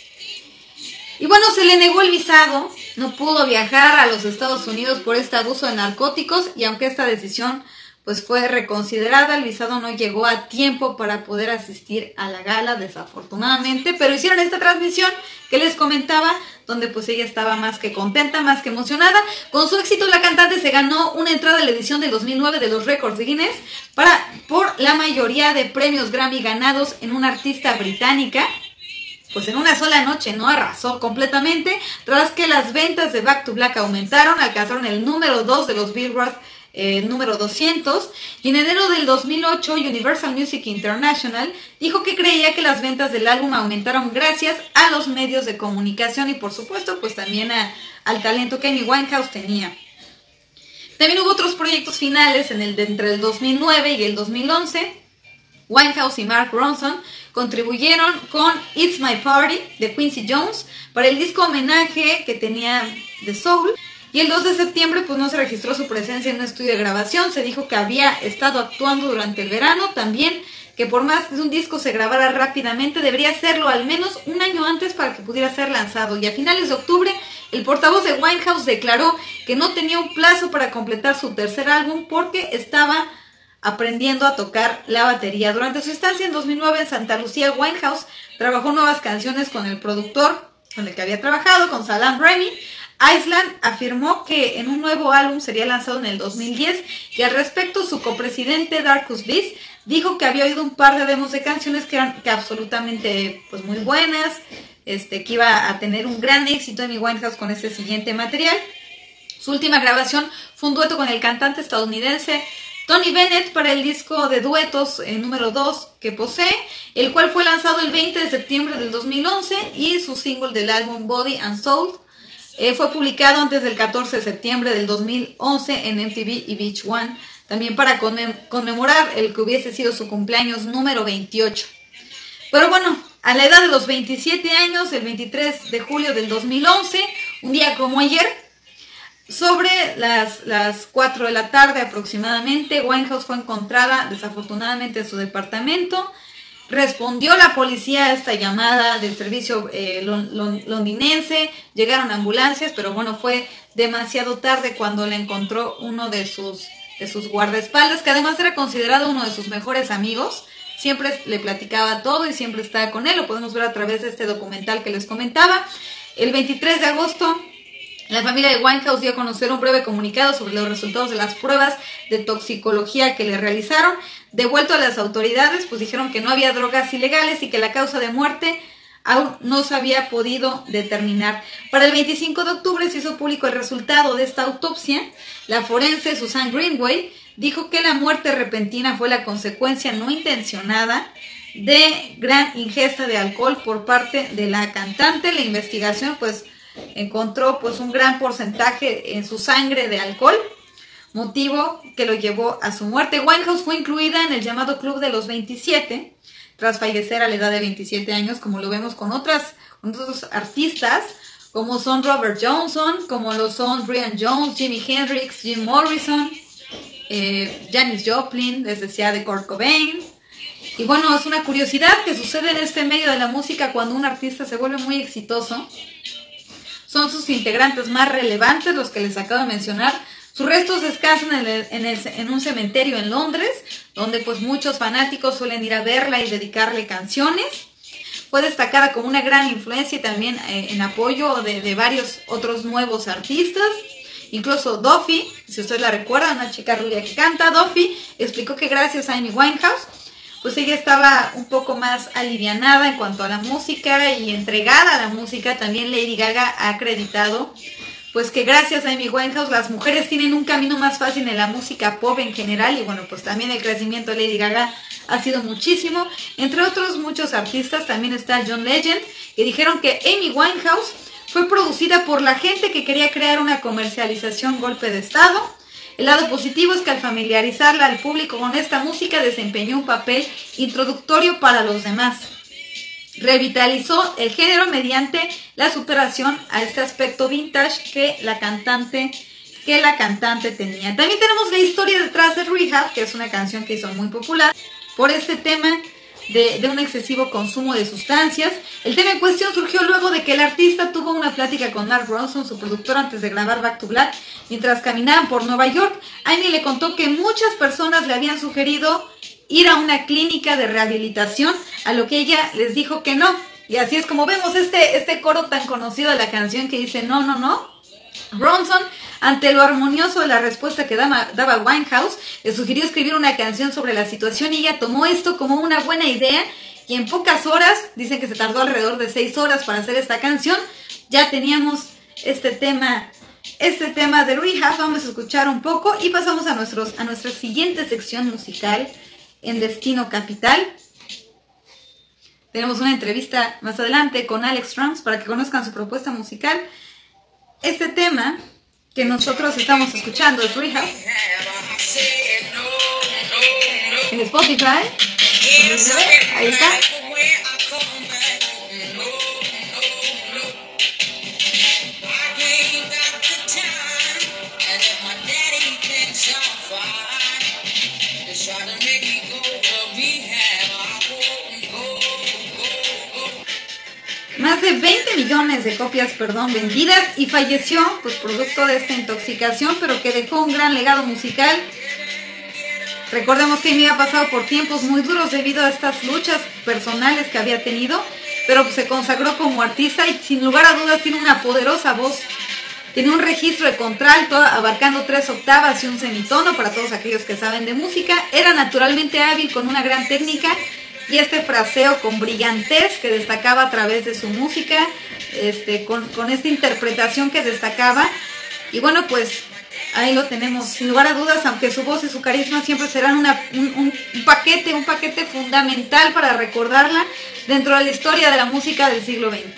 Y bueno, se le negó el visado, no pudo viajar a los Estados Unidos por este abuso de narcóticos, y aunque esta decisión pues fue reconsiderada, el visado no llegó a tiempo para poder asistir a la gala, desafortunadamente, pero hicieron esta transmisión que les comentaba, donde pues ella estaba más que contenta, más que emocionada. Con su éxito, la cantante se ganó una entrada a la edición del dos mil nueve de los récords de Guinness para, por la mayoría de premios Grammy ganados en una artista británica. Pues en una sola noche, ¿no? Arrasó completamente, tras que las ventas de Back to Black aumentaron, alcanzaron el número dos de los Billboard, eh, número doscientos, y en enero del dos mil ocho, Universal Music International dijo que creía que las ventas del álbum aumentaron gracias a los medios de comunicación y por supuesto, pues también a, al talento que Amy Winehouse tenía. También hubo otros proyectos finales en el de entre el dos mil nueve y el dos mil once. Winehouse y Mark Ronson contribuyeron con It's My Party de Quincy Jones para el disco homenaje que tenía de Soul, y el dos de septiembre pues no se registró su presencia en un estudio de grabación. Se dijo que había estado actuando durante el verano, también que por más que un disco se grabara rápidamente debería hacerlo al menos un año antes para que pudiera ser lanzado. Y a finales de octubre el portavoz de Winehouse declaró que no tenía un plazo para completar su tercer álbum porque estaba aprendiendo a tocar la batería. Durante su estancia en dos mil nueve en Santa Lucía, Winehouse trabajó nuevas canciones con el productor con el que había trabajado, con Salaam Remi. Island afirmó que en un nuevo álbum sería lanzado en el dos mil diez, y al respecto su copresidente Darkus Beast dijo que había oído un par de demos de canciones que eran que absolutamente pues muy buenas, este, que iba a tener un gran éxito en Winehouse con ese siguiente material. Su última grabación fue un dueto con el cantante estadounidense Tony Bennett para el disco de duetos eh, número dos que posee, el cual fue lanzado el veinte de septiembre del dos mil once, y su single del álbum Body and Soul eh, fue publicado antes del catorce de septiembre del dos mil once en M T V y Beach One, también para conmem- conmemorar el que hubiese sido su cumpleaños número veintiocho. Pero bueno, a la edad de los veintisiete años, el veintitrés de julio del dos mil once, un día como ayer, sobre las, las cuatro de la tarde aproximadamente, Winehouse fue encontrada desafortunadamente en su departamento. Respondió la policía a esta llamada del servicio eh, lon, lon, londinense, llegaron ambulancias, pero bueno, fue demasiado tarde cuando la encontró uno de sus, de sus guardaespaldas, que además era considerado uno de sus mejores amigos. Siempre le platicaba todo y siempre estaba con él, lo podemos ver a través de este documental que les comentaba. El veintitrés de agosto, la familia de Winehouse dio a conocer un breve comunicado sobre los resultados de las pruebas de toxicología que le realizaron. Devuelto a las autoridades, pues dijeron que no había drogas ilegales y que la causa de muerte aún no se había podido determinar. Para el veinticinco de octubre se hizo público el resultado de esta autopsia. La forense Susan Greenway dijo que la muerte repentina fue la consecuencia no intencionada de gran ingesta de alcohol por parte de la cantante. La investigación pues encontró pues un gran porcentaje en su sangre de alcohol, motivo que lo llevó a su muerte. Winehouse fue incluida en el llamado Club de los veintisiete, tras fallecer a la edad de veintisiete años, como lo vemos con otras, con otros artistas, como son Robert Johnson, como lo son Brian Jones, Jimi Hendrix, Jim Morrison, eh, Janis Joplin, les decía de Kurt Cobain. Y bueno, es una curiosidad que sucede en este medio de la música cuando un artista se vuelve muy exitoso. Son sus integrantes más relevantes, los que les acabo de mencionar. Sus restos descansan en, el, en, el, en un cementerio en Londres, donde pues muchos fanáticos suelen ir a verla y dedicarle canciones. Fue destacada como una gran influencia y también eh, en apoyo de, de varios otros nuevos artistas. Incluso Duffy, si ustedes la recuerdan, una chica rubia que canta, Duffy explicó que gracias a Amy Winehouse, pues ella estaba un poco más alivianada en cuanto a la música y entregada a la música. También Lady Gaga ha acreditado pues que gracias a Amy Winehouse las mujeres tienen un camino más fácil en la música pop en general, y bueno, pues también el crecimiento de Lady Gaga ha sido muchísimo. Entre otros muchos artistas, también está John Legend, que dijeron que Amy Winehouse fue producida por la gente que quería crear una comercialización golpe de estado. El lado positivo es que al familiarizarla al público con esta música desempeñó un papel introductorio para los demás. Revitalizó el género mediante la superación a este aspecto vintage que la cantante que la cantante tenía. También tenemos la historia detrás de Rehab, que es una canción que hizo muy popular por este tema de, de un excesivo consumo de sustancias. El tema en cuestión surgió luego de que el artista tuvo una plática con Mark Ronson, su productor, antes de grabar Back to Black, mientras caminaban por Nueva York. Amy le contó que muchas personas le habían sugerido ir a una clínica de rehabilitación, a lo que ella les dijo que no. Y así es como vemos este, este coro tan conocido de la canción que dice no, no, no. Ronson, ante lo armonioso de la respuesta que daba, daba Winehouse, le sugirió escribir una canción sobre la situación y ella tomó esto como una buena idea y en pocas horas, dicen que se tardó alrededor de seis horas para hacer esta canción, ya teníamos este tema, este tema de Rehab. Vamos a escuchar un poco y pasamos a, nuestros, a nuestra siguiente sección musical en Destino Capital. Tenemos una entrevista más adelante con Alex Rams para que conozcan su propuesta musical. Este tema que nosotros estamos escuchando es Rehab en Spotify. Ahí está. Más de veinte millones de copias, perdón, vendidas, y falleció, pues producto de esta intoxicación, pero que dejó un gran legado musical. Recordemos que me había pasado por tiempos muy duros debido a estas luchas personales que había tenido, pero pues se consagró como artista y sin lugar a dudas tiene una poderosa voz. Tiene un registro de contralto abarcando tres octavas y un semitono para todos aquellos que saben de música. Era naturalmente hábil con una gran técnica y este fraseo con brillantez que destacaba a través de su música, este, con, con esta interpretación que destacaba. Y bueno, pues ahí lo tenemos, sin lugar a dudas, aunque su voz y su carisma siempre serán una, un, un paquete, un paquete fundamental para recordarla dentro de la historia de la música del siglo veinte.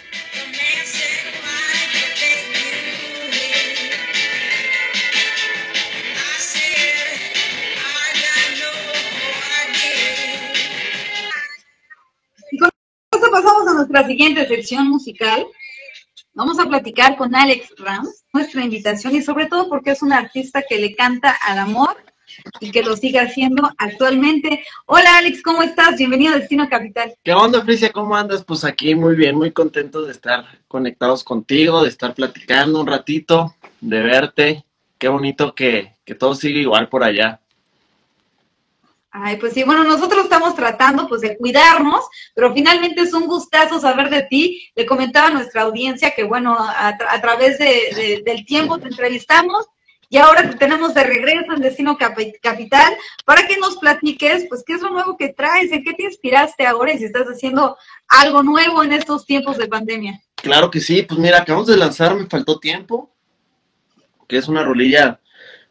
Pasamos a nuestra siguiente sección musical. Vamos a platicar con Alex Rams, nuestra invitación, y sobre todo porque es un artista que le canta al amor y que lo sigue haciendo actualmente. Hola Alex, ¿cómo estás? Bienvenido a Destino Capital. ¿Qué onda, Frisia? ¿Cómo andas? Pues aquí muy bien, muy contento de estar conectados contigo, de estar platicando un ratito, de verte. Qué bonito que, que todo sigue igual por allá. Ay, pues sí, bueno, nosotros estamos tratando pues de cuidarnos, pero finalmente es un gustazo saber de ti. Le comentaba a nuestra audiencia que bueno, a, tra a través de, de, del tiempo te entrevistamos y ahora te tenemos de regreso en Destino Capi Capital para que nos platiques pues qué es lo nuevo que traes, en qué te inspiraste ahora y si estás haciendo algo nuevo en estos tiempos de pandemia. Claro que sí, pues mira, acabamos de lanzar Me Faltó Tiempo, que es una rolilla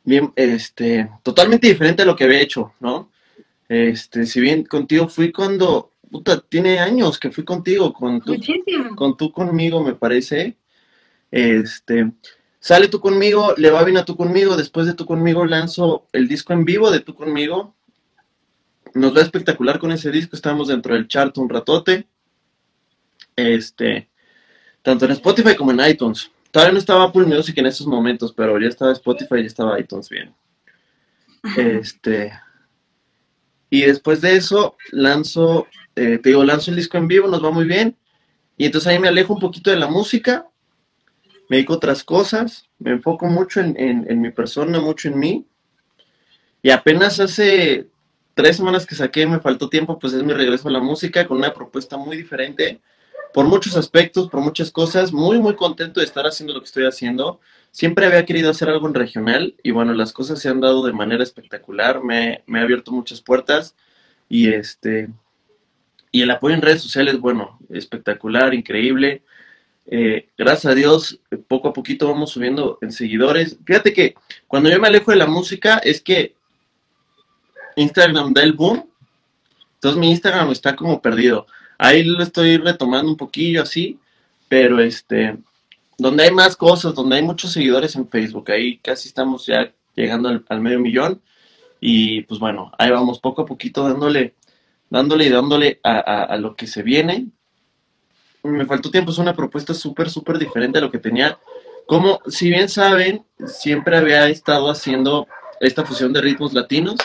bien, este, totalmente diferente a lo que había hecho, ¿no? Este, si bien contigo fui cuando, puta, tiene años que fui contigo, con tú, Muchísimo. con tú conmigo, me parece. Este, sale tú conmigo, le va bien a tú conmigo, después de tú conmigo lanzo el disco en vivo de tú conmigo. Nos va espectacular con ese disco, estamos dentro del chart un ratote. Este, tanto en Spotify como en iTunes. Todavía no estaba Apple Music en esos momentos, pero ya estaba Spotify y ya estaba iTunes bien. Este, y después de eso lanzo, eh, te digo, lanzo el disco en vivo, nos va muy bien. Y entonces ahí me alejo un poquito de la música, me dedico a otras cosas, me enfoco mucho en, en, en mi persona, mucho en mí. Y apenas hace tres semanas que saqué, me faltó tiempo, pues es mi regreso a la música con una propuesta muy diferente, por muchos aspectos, por muchas cosas, muy, muy contento de estar haciendo lo que estoy haciendo. Siempre había querido hacer algo en regional y bueno, las cosas se han dado de manera espectacular, me, me ha abierto muchas puertas y este, y el apoyo en redes sociales, bueno, espectacular, increíble. Eh, gracias a Dios, poco a poquito vamos subiendo en seguidores. Fíjate que cuando yo me alejo de la música es que Instagram da el boom, entonces mi Instagram está como perdido. Ahí lo estoy retomando un poquillo así, pero este, donde hay más cosas, donde hay muchos seguidores en Facebook, ahí casi estamos ya llegando al, al medio millón y pues bueno, ahí vamos poco a poquito dándole, dándole y dándole a, a, a lo que se viene. Me faltó tiempo, es una propuesta súper, súper diferente a lo que tenía. Como, si bien saben, siempre había estado haciendo esta fusión de ritmos latinos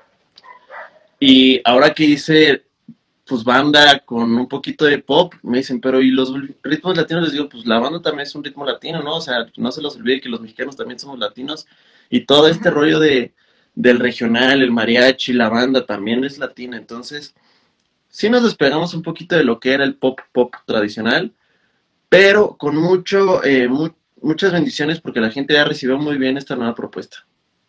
y ahora que hice pues banda con un poquito de pop, me dicen, pero ¿y los ritmos latinos? Les digo, pues la banda también es un ritmo latino, ¿no? O sea, no se los olvide que los mexicanos también somos latinos y todo este rollo de, del regional, el mariachi, la banda también es latina, entonces sí nos despegamos un poquito de lo que era el pop pop tradicional, pero con mucho, eh, mu muchas bendiciones porque la gente ya recibió muy bien esta nueva propuesta.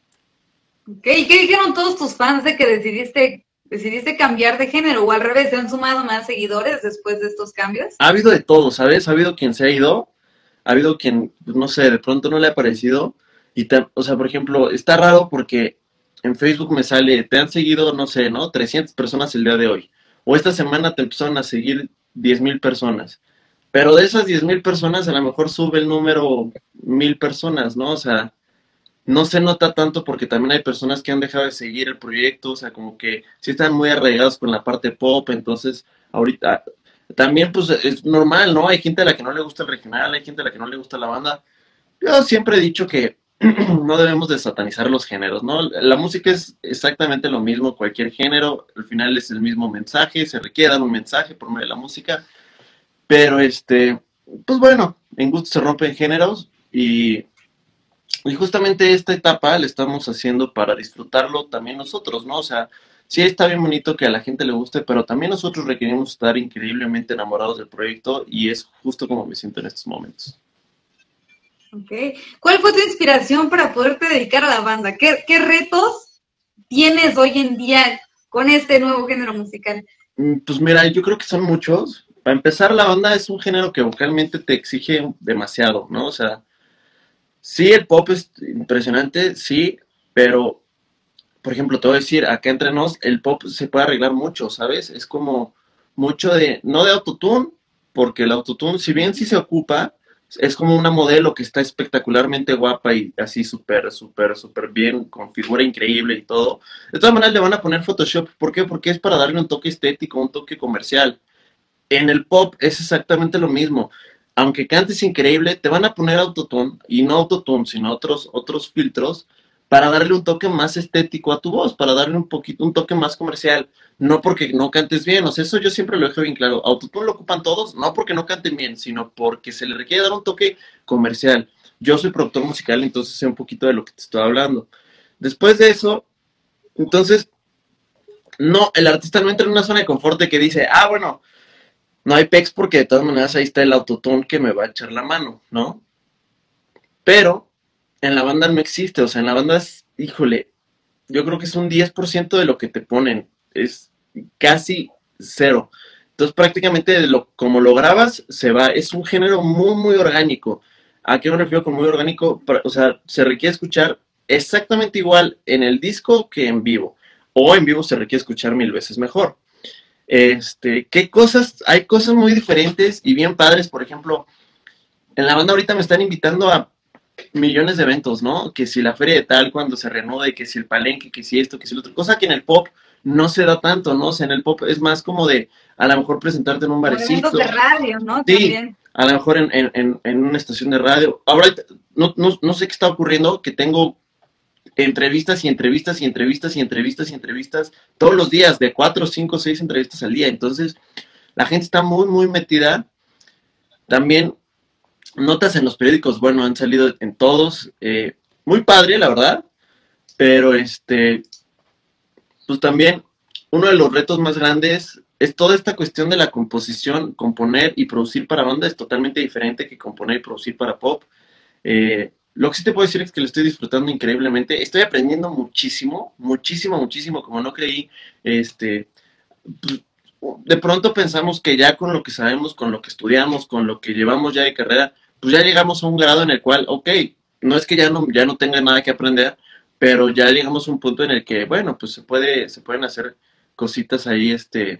Ok, ¿y qué dijeron todos tus fans de que decidiste, decidiste cambiar de género o al revés, se han sumado más seguidores después de estos cambios? Ha habido de todo, ¿sabes? Ha habido quien se ha ido, ha habido quien, pues, no sé, de pronto no le ha parecido. Y te, o sea, por ejemplo, está raro porque en Facebook me sale, te han seguido, no sé, ¿no? trescientas personas el día de hoy. O esta semana te empezaron a seguir diez mil personas. Pero de esas diez mil personas a lo mejor sube el número mil personas, ¿no? O sea, no se nota tanto porque también hay personas que han dejado de seguir el proyecto, o sea, como que sí están muy arraigados con la parte pop, entonces ahorita también pues es normal, ¿no? Hay gente a la que no le gusta el regional, hay gente a la que no le gusta la banda. Yo siempre he dicho que no debemos de satanizar los géneros, ¿no? La música es exactamente lo mismo, cualquier género, al final es el mismo mensaje, se requiere dar un mensaje por medio de la música, pero este, pues bueno, en gusto se rompen géneros y y justamente esta etapa la estamos haciendo para disfrutarlo también nosotros, ¿no? O sea, sí está bien bonito que a la gente le guste, pero también nosotros requerimos estar increíblemente enamorados del proyecto y es justo como me siento en estos momentos. Ok. ¿Cuál fue tu inspiración para poderte dedicar a la banda? ¿Qué, qué retos tienes hoy en día con este nuevo género musical? Pues mira, yo creo que son muchos. Para empezar, la banda es un género que vocalmente te exige demasiado, ¿no? O sea, sí, el pop es impresionante, sí, pero por ejemplo, te voy a decir, acá entre nos, el pop se puede arreglar mucho, ¿sabes? Es como mucho de, no de autotune, porque el autotune, si bien sí se ocupa, es como una modelo que está espectacularmente guapa y así súper, súper, súper bien, con figura increíble y todo. De todas maneras le van a poner Photoshop, ¿por qué? Porque es para darle un toque estético, un toque comercial. En el pop es exactamente lo mismo. Aunque cantes increíble, te van a poner autotune, y no autotune, sino otros, otros filtros, para darle un toque más estético a tu voz, para darle un poquito, un toque más comercial, no porque no cantes bien, o sea, eso yo siempre lo dejo bien claro, autotune lo ocupan todos, no porque no canten bien, sino porque se le requiere dar un toque comercial. Yo soy productor musical, entonces sé un poquito de lo que te estoy hablando. Después de eso, entonces, no, el artista no entra en una zona de confort de que dice, ah, bueno, no hay pex porque de todas maneras ahí está el autotune que me va a echar la mano, ¿no? Pero en la banda no existe, o sea, en la banda es, híjole, yo creo que es un diez por ciento de lo que te ponen, es casi cero. Entonces prácticamente lo, como lo grabas, se va, es un género muy, muy orgánico. ¿A qué me refiero con muy orgánico? O sea, se requiere escuchar exactamente igual en el disco que en vivo. O en vivo se requiere escuchar mil veces mejor. Este, ¿qué cosas? Hay cosas muy diferentes y bien padres. Por ejemplo, en la banda ahorita me están invitando a millones de eventos, ¿no? Que si la feria de tal cuando se reanude, que si el palenque, que si esto, que si lo otro. Cosa que en el pop no se da tanto, ¿no? O sea, en el pop es más como de a lo mejor presentarte en un Por eventos barecito. de radio, ¿no? Sí, También. a lo mejor en, en, en, en una estación de radio. Ahora no, no, no sé qué está ocurriendo, que tengo entrevistas y entrevistas y entrevistas y entrevistas y entrevistas todos los días, de cuatro, cinco, seis entrevistas al día. Entonces, la gente está muy, muy metida. También notas en los periódicos, bueno, han salido en todos. Eh, muy padre, la verdad. Pero este, pues también uno de los retos más grandes es toda esta cuestión de la composición, componer y producir para banda es totalmente diferente que componer y producir para pop. Eh, lo que sí te puedo decir es que lo estoy disfrutando increíblemente. Estoy aprendiendo muchísimo, muchísimo, muchísimo, como no creí. Este, pues, de pronto pensamos que ya con lo que sabemos, con lo que estudiamos, con lo que llevamos ya de carrera, pues ya llegamos a un grado en el cual, ok, no es que ya no, ya no tenga nada que aprender, pero ya llegamos a un punto en el que, bueno, pues se puede, se pueden hacer cositas ahí, este,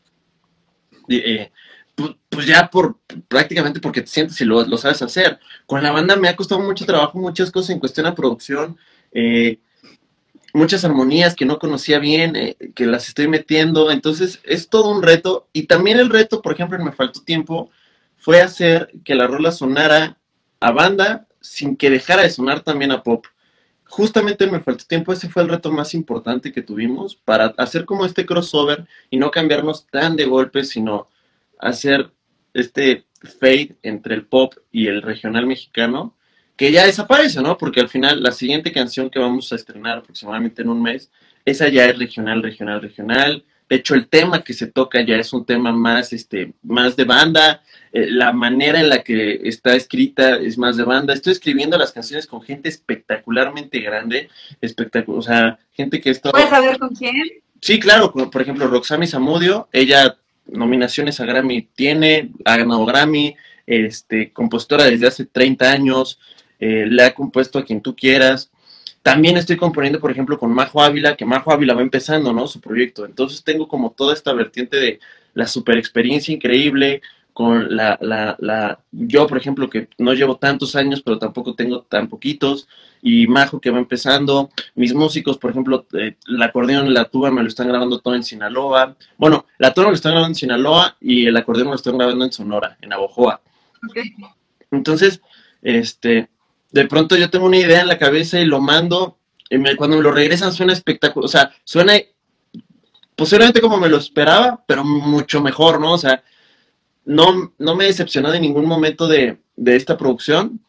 eh, pues, pues ya por prácticamente porque te sientes y lo, lo sabes hacer. Con la banda me ha costado mucho trabajo, muchas cosas en cuestión de producción, eh, muchas armonías que no conocía bien, eh, que las estoy metiendo, entonces es todo un reto. Y también el reto, por ejemplo, en Me Faltó Tiempo, fue hacer que la rola sonara a banda sin que dejara de sonar también a pop. Justamente en Me Faltó Tiempo, ese fue el reto más importante que tuvimos para hacer como este crossover y no cambiarnos tan de golpe, sino hacer este fade entre el pop y el regional mexicano, que ya desaparece, ¿no? Porque al final la siguiente canción que vamos a estrenar aproximadamente en un mes, esa ya es regional, regional, regional. De hecho, el tema que se toca ya es un tema más, este, más de banda. Eh, la manera en la que está escrita es más de banda. Estoy escribiendo las canciones con gente espectacularmente grande, espectacular, o sea, gente que está... ¿Puedes saber con quién? Sí, claro, como por ejemplo Roxami Zamudio, ella nominaciones a Grammy tiene, ha ganado Grammy, este, compositora desde hace treinta años, eh, le ha compuesto a quien tú quieras. También estoy componiendo, por ejemplo, con Majo Ávila, que Majo Ávila va empezando, ¿no? Su proyecto. Entonces tengo como toda esta vertiente de la super experiencia increíble, con la, la, la, yo, por ejemplo, que no llevo tantos años, pero tampoco tengo tan poquitos, y Majo que va empezando, mis músicos, por ejemplo, eh, el acordeón y la tuba me lo están grabando todo en Sinaloa, bueno, la tuba me lo están grabando en Sinaloa, y el acordeón me lo están grabando en Sonora, en Navojoa. Okay. Entonces, este, de pronto yo tengo una idea en la cabeza y lo mando, y me, cuando me lo regresan suena espectacular, o sea, suena posiblemente como me lo esperaba, pero mucho mejor, ¿no? O sea, no, no me decepcionó de ningún momento de, de esta producción,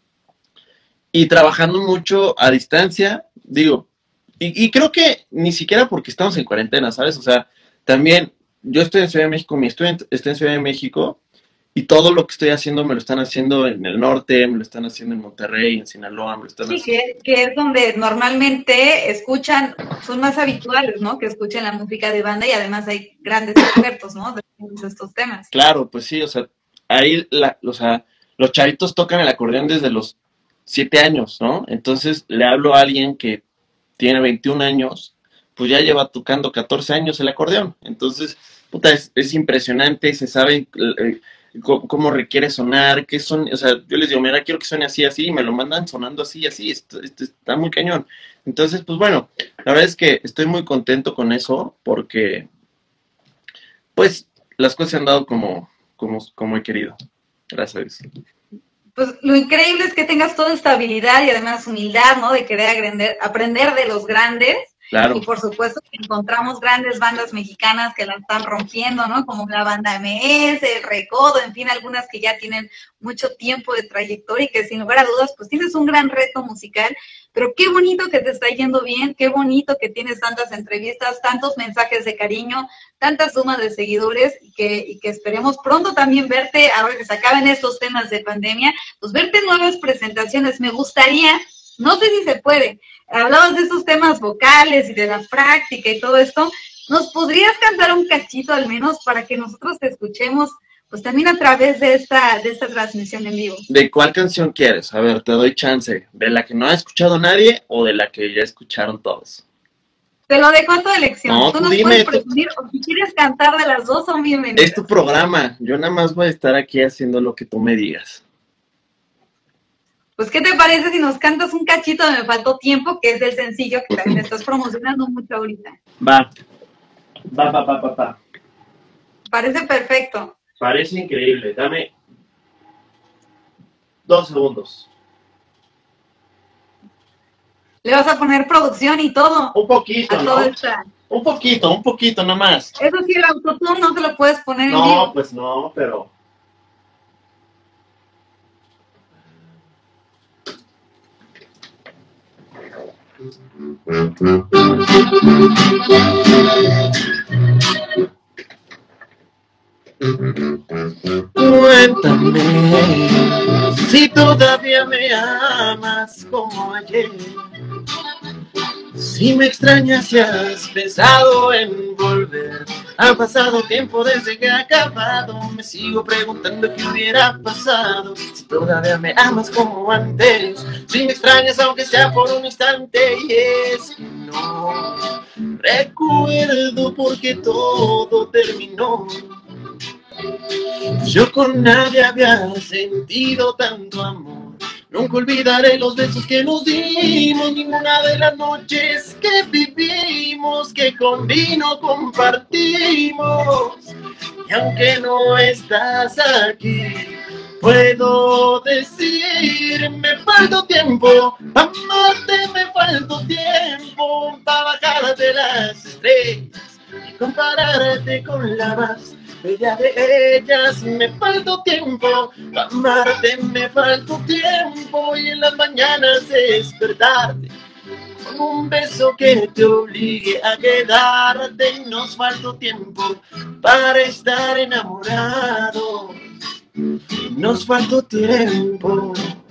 y trabajando mucho a distancia, digo, y, y creo que ni siquiera porque estamos en cuarentena, ¿sabes? O sea, también yo estoy en Ciudad de México, mi estudiante está en Ciudad de México, y todo lo que estoy haciendo me lo están haciendo en el norte, me lo están haciendo en Monterrey, en Sinaloa, me lo están sí, haciendo... que, que es donde normalmente escuchan, son más habituales, ¿no? Que escuchen la música de banda y además hay grandes expertos, ¿no? De estos temas. Claro, pues sí, o sea, ahí, la, o sea, los chavitos tocan el acordeón desde los siete años, ¿no? Entonces le hablo a alguien que tiene veintiún años, pues ya lleva tocando catorce años el acordeón. Entonces, puta, es, es impresionante, se sabe eh, cómo, cómo requiere sonar, qué son, o sea, yo les digo, mira, quiero que suene así, así, y me lo mandan sonando así, así, esto, esto está muy cañón. Entonces, pues bueno, la verdad es que estoy muy contento con eso, porque, pues, las cosas se han dado como, como, como he querido. Gracias a Dios. Pues lo increíble es que tengas toda esta habilidad y además humildad, ¿no? De querer aprender, aprender de los grandes. Claro. Y por supuesto que encontramos grandes bandas mexicanas que la están rompiendo, ¿no? Como la banda M S, el Recodo, en fin, algunas que ya tienen mucho tiempo de trayectoria y que sin lugar a dudas, pues tienes un gran reto musical. Pero qué bonito que te está yendo bien, qué bonito que tienes tantas entrevistas, tantos mensajes de cariño, tanta suma de seguidores y que, y que esperemos pronto también verte, ahora que se acaben estos temas de pandemia, pues verte en nuevas presentaciones. Me gustaría, no sé si se puede, hablabas de estos temas vocales y de la práctica y todo esto, ¿nos podrías cantar un cachito al menos para que nosotros te escuchemos pues también a través de esta, de esta transmisión en vivo. ¿De cuál canción quieres? A ver, te doy chance. ¿De la que no ha escuchado nadie o de la que ya escucharon todos? Te lo dejo a tu elección. No, tú tú nos dime, puedes tú- presumir, o si quieres cantar de las dos, son bienvenidas. Es tu programa. Yo nada más voy a estar aquí haciendo lo que tú me digas. Pues, ¿qué te parece si nos cantas un cachito de Me Faltó Tiempo, que es el sencillo que también estás promocionando mucho ahorita? Va. Va, va, va, va, va. Parece perfecto. Parece increíble. Dame dos segundos. Le vas a poner producción y todo Un poquito, a ¿no? todo esta. Un poquito, un poquito nomás. Eso sí, el autotune no te lo puedes poner en No, vivo. pues no, pero... Cuéntame si todavía me amas como ayer. Si me extrañas y has pensado en volver. Ha pasado tiempo desde que ha acabado. Me sigo preguntando qué hubiera pasado. Si todavía me amas como antes. Si me extrañas aunque sea por un instante. Y es que no recuerdo porque todo terminó. Yo con nadie había sentido tanto amor. Nunca olvidaré los besos que nos dimos, ninguna de las noches que vivimos, que con vino compartimos. Y aunque no estás aquí, puedo decir, me faltó tiempo, amarte me faltó tiempo, para bajar de las estrellas y compararte con la más bella de ellas. Me faltó tiempo, para amarte me faltó tiempo, y en las mañanas despertarte con un beso que te obligue a quedarte. Nos faltó tiempo para estar enamorados, nos faltó tiempo.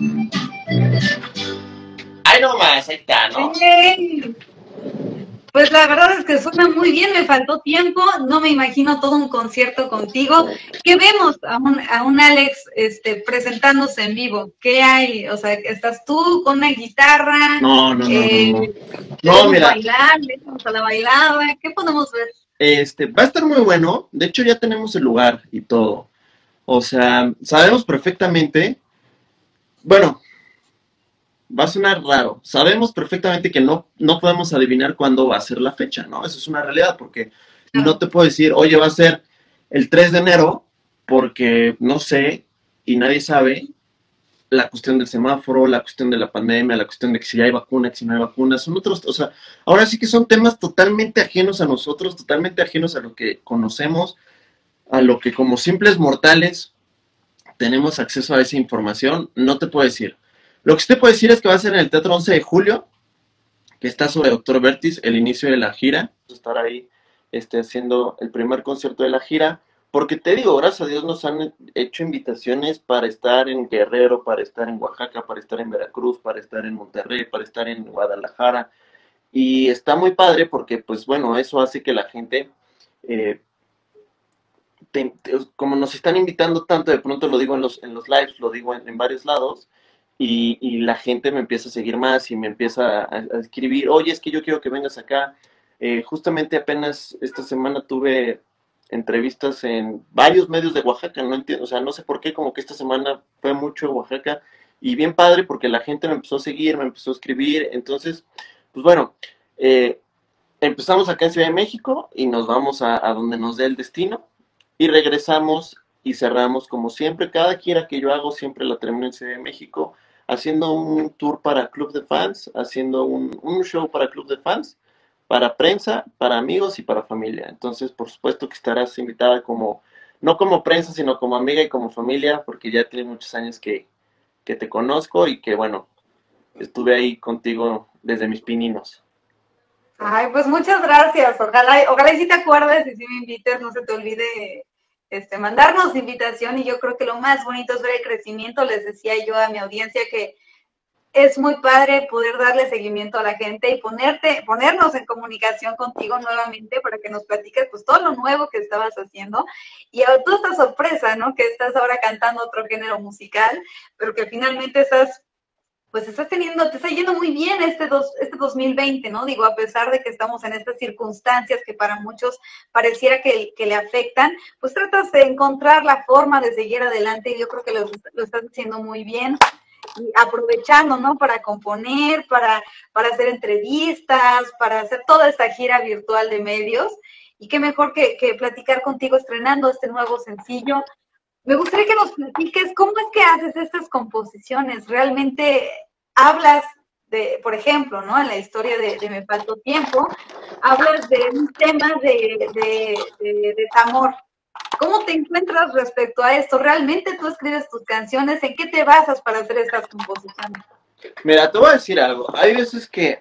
Ay, no más, ahí está, ¿no? ¡Ey! Pues la verdad es que suena muy bien, me faltó tiempo, no me imagino todo un concierto contigo. ¿Qué vemos a un, a un Alex este, presentándose en vivo? ¿Qué hay? O sea, ¿estás tú con una guitarra? No, no, no, Eh, no, no. No, ¿Podemos mira, bailar? ¿Le vamos a la bailada? ¿Qué podemos ver? este, va a estar muy bueno. De hecho, ya tenemos el lugar y todo. O sea, sabemos perfectamente, bueno, va a sonar raro. Sabemos perfectamente que no, no podemos adivinar cuándo va a ser la fecha, ¿no? Eso es una realidad, porque no te puedo decir, oye, va a ser el tres de enero, porque no sé y nadie sabe la cuestión del semáforo, la cuestión de la pandemia, la cuestión de que si hay vacuna, que si no hay vacuna, son otros, o sea, ahora sí que son temas totalmente ajenos a nosotros, totalmente ajenos a lo que conocemos, a lo que como simples mortales tenemos acceso a esa información. No te puedo decir. Lo que sí te puedo decir es que va a ser en el Teatro once de julio, que está sobre Doctor Vertis, el inicio de la gira. Vamos a estar ahí este, haciendo el primer concierto de la gira, porque te digo, gracias a Dios nos han hecho invitaciones para estar en Guerrero, para estar en Oaxaca, para estar en Veracruz, para estar en Monterrey, para estar en Guadalajara, y está muy padre porque, pues bueno, eso hace que la gente... Eh, Te, te, como nos están invitando tanto, de pronto lo digo en los, en los lives, lo digo en, en varios lados, y, y la gente me empieza a seguir más y me empieza a, a escribir, oye, es que yo quiero que vengas acá. Eh, justamente apenas esta semana tuve entrevistas en varios medios de Oaxaca, no entiendo, o sea, no sé por qué, como que esta semana fue mucho en Oaxaca, y bien padre porque la gente me empezó a seguir, me empezó a escribir. Entonces, pues bueno, eh, empezamos acá en Ciudad de México y nos vamos a, a donde nos dé el destino. Y regresamos y cerramos como siempre. Cada gira que yo hago siempre la termino en Ciudad de México, haciendo un tour para Club de Fans, haciendo un, un show para Club de Fans, para prensa, para amigos y para familia. Entonces, por supuesto que estarás invitada como, no como prensa, sino como amiga y como familia, porque ya tiene muchos años que, que te conozco y que, bueno, estuve ahí contigo desde mis pininos. Ay, pues muchas gracias. Ojalá, ojalá y si te acuerdes y si me invites, no se te olvide este, mandarnos invitación. Y yo creo que lo más bonito es ver el crecimiento. Les decía yo a mi audiencia que es muy padre poder darle seguimiento a la gente y ponerte, ponernos en comunicación contigo nuevamente para que nos platiques pues todo lo nuevo que estabas haciendo y a toda esta sorpresa, ¿no? Que estás ahora cantando otro género musical, pero que finalmente estás, pues estás teniendo, te está yendo muy bien este, dos, este dos mil veinte, ¿no? Digo, a pesar de que estamos en estas circunstancias que para muchos pareciera que, que le afectan, pues tratas de encontrar la forma de seguir adelante y yo creo que lo, lo estás haciendo muy bien. Y aprovechando, ¿no? Para componer, para, para hacer entrevistas, para hacer toda esta gira virtual de medios. Y qué mejor que, que platicar contigo estrenando este nuevo sencillo. Me gustaría que nos platiques cómo es que haces estas composiciones. ¿Realmente hablas de, por ejemplo, ¿no? En la historia de, de Me Faltó Tiempo, hablas de un tema de, de, de desamor? ¿Cómo te encuentras respecto a esto? ¿Realmente tú escribes tus canciones? ¿En qué te basas para hacer estas composiciones? Mira, te voy a decir algo. Hay veces que,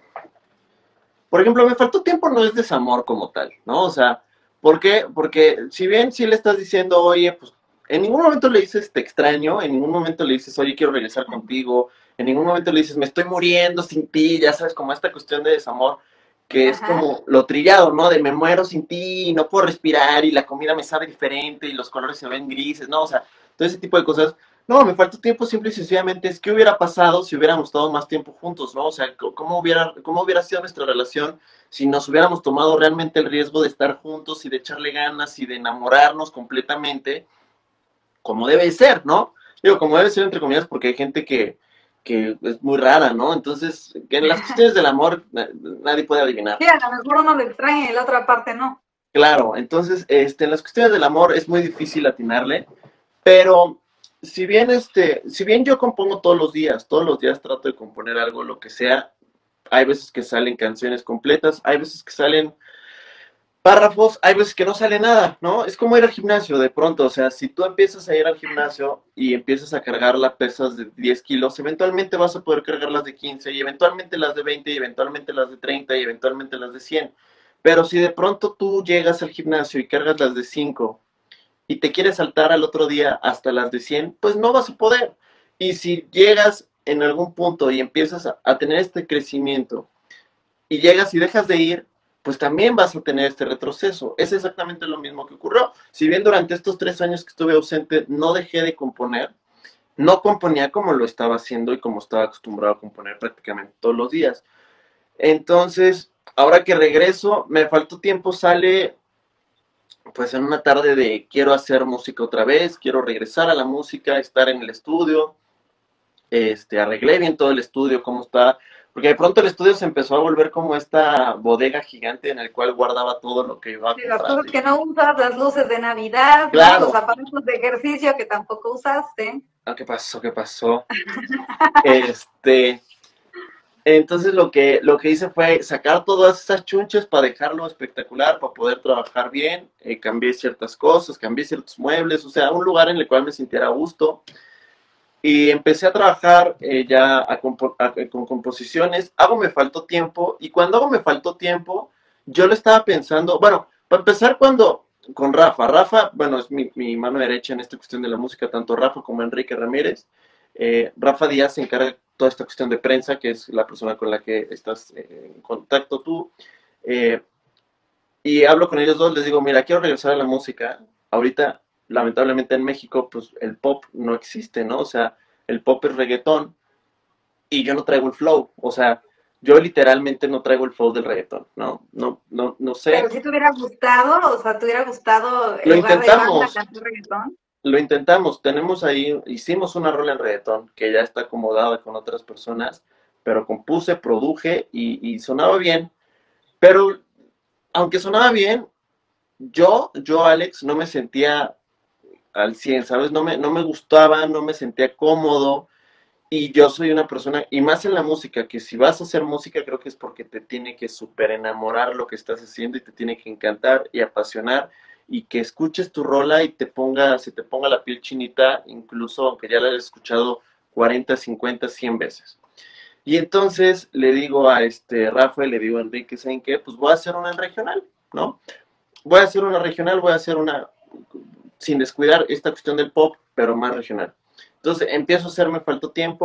por ejemplo, Me Faltó Tiempo no es desamor como tal, ¿no? O sea, ¿por qué? Porque si bien sí le estás diciendo, oye, pues en ningún momento le dices te extraño, en ningún momento le dices, oye, quiero regresar contigo, en ningún momento le dices, me estoy muriendo sin ti, ya sabes, como esta cuestión de desamor, que es Ajá. como lo trillado, ¿no? De me muero sin ti, no puedo respirar y la comida me sabe diferente y los colores se ven grises, ¿no? O sea, todo ese tipo de cosas. No, Me Faltó Tiempo simple y sencillamente es qué hubiera pasado si hubiéramos estado más tiempo juntos, ¿no? O sea, cómo hubiera, cómo hubiera sido nuestra relación si nos hubiéramos tomado realmente el riesgo de estar juntos y de echarle ganas y de enamorarnos completamente, como debe ser, ¿no? Digo, como debe ser entre comillas, porque hay gente que, que es muy rara, ¿no? Entonces, que en las cuestiones del amor nadie puede adivinar. Sí, a lo mejor uno lo extraña y la otra parte no. Claro, entonces, este, en las cuestiones del amor es muy difícil atinarle, pero si bien, este, si bien yo compongo todos los días, todos los días trato de componer algo, lo que sea, hay veces que salen canciones completas, hay veces que salen párrafos, hay veces que no sale nada, ¿no? Es como ir al gimnasio de pronto, o sea, si tú empiezas a ir al gimnasio y empiezas a cargar las pesas de diez kilos, eventualmente vas a poder cargar las de quince y eventualmente las de veinte y eventualmente las de treinta y eventualmente las de cien. Pero si de pronto tú llegas al gimnasio y cargas las de cinco y te quieres saltar al otro día hasta las de cien, pues no vas a poder. Y si llegas en algún punto y empiezas a, a tener este crecimiento y llegas y dejas de ir, pues también vas a tener este retroceso. Es exactamente lo mismo que ocurrió. Si bien durante estos tres años que estuve ausente no dejé de componer, no componía como lo estaba haciendo y como estaba acostumbrado a componer prácticamente todos los días. Entonces, ahora que regreso, Me Faltó Tiempo sale pues en una tarde de quiero hacer música otra vez, quiero regresar a la música, estar en el estudio, este, arreglé bien todo el estudio, cómo está, porque de pronto el estudio se empezó a volver como esta bodega gigante en el cual guardaba todo lo que iba a Sí, las comprar. cosas que no usas, las luces de Navidad, ¿no? Claro. Los aparatos de ejercicio que tampoco usaste. Ah, ¿qué pasó? ¿Qué pasó? Este, entonces lo que, lo que hice fue sacar todas esas chunches para dejarlo espectacular, para poder trabajar bien, eh, cambié ciertas cosas, cambié ciertos muebles, o sea, un lugar en el cual me sintiera a gusto. Y empecé a trabajar eh, ya a compo a, con composiciones. Hago Me Faltó Tiempo. Y cuando hago Me Faltó Tiempo, yo lo estaba pensando. Bueno, para empezar, cuando con Rafa. Rafa, bueno, es mi, mi mano derecha en esta cuestión de la música, tanto Rafa como Enrique Ramírez. Eh, Rafa Díaz se encarga de toda esta cuestión de prensa, que es la persona con la que estás eh, en contacto tú. Eh, y hablo con ellos dos, les digo, mira, quiero regresar a la música. Ahorita, lamentablemente en México, pues el pop no existe, ¿no? O sea, el pop es reggaetón y yo no traigo el flow. O sea, yo literalmente no traigo el flow del reggaetón, ¿no? No, no, no sé. Pero si te hubiera gustado, o sea, te hubiera gustado Lo en lugar de banda intentamos, cantar reggaetón. lo intentamos. Tenemos ahí, hicimos una rola en reggaetón que ya está acomodada con otras personas, pero compuse, produje y, y sonaba bien. Pero aunque sonaba bien, yo, yo, Alex, no me sentía al cien, ¿sabes? No me, no me gustaba, no me sentía cómodo y yo soy una persona, y más en la música, que si vas a hacer música creo que es porque te tiene que súper enamorar lo que estás haciendo y te tiene que encantar y apasionar y que escuches tu rola y te ponga, se te ponga la piel chinita, incluso aunque ya la hayas escuchado cuarenta, cincuenta, cien veces. Y entonces le digo a este Rafael, le digo a Enrique, ¿saben qué? Pues voy a hacer una en regional, ¿no? Voy a hacer una regional, voy a hacer una sin descuidar esta cuestión del pop, pero más regional. Entonces empiezo a hacer Me Faltó Tiempo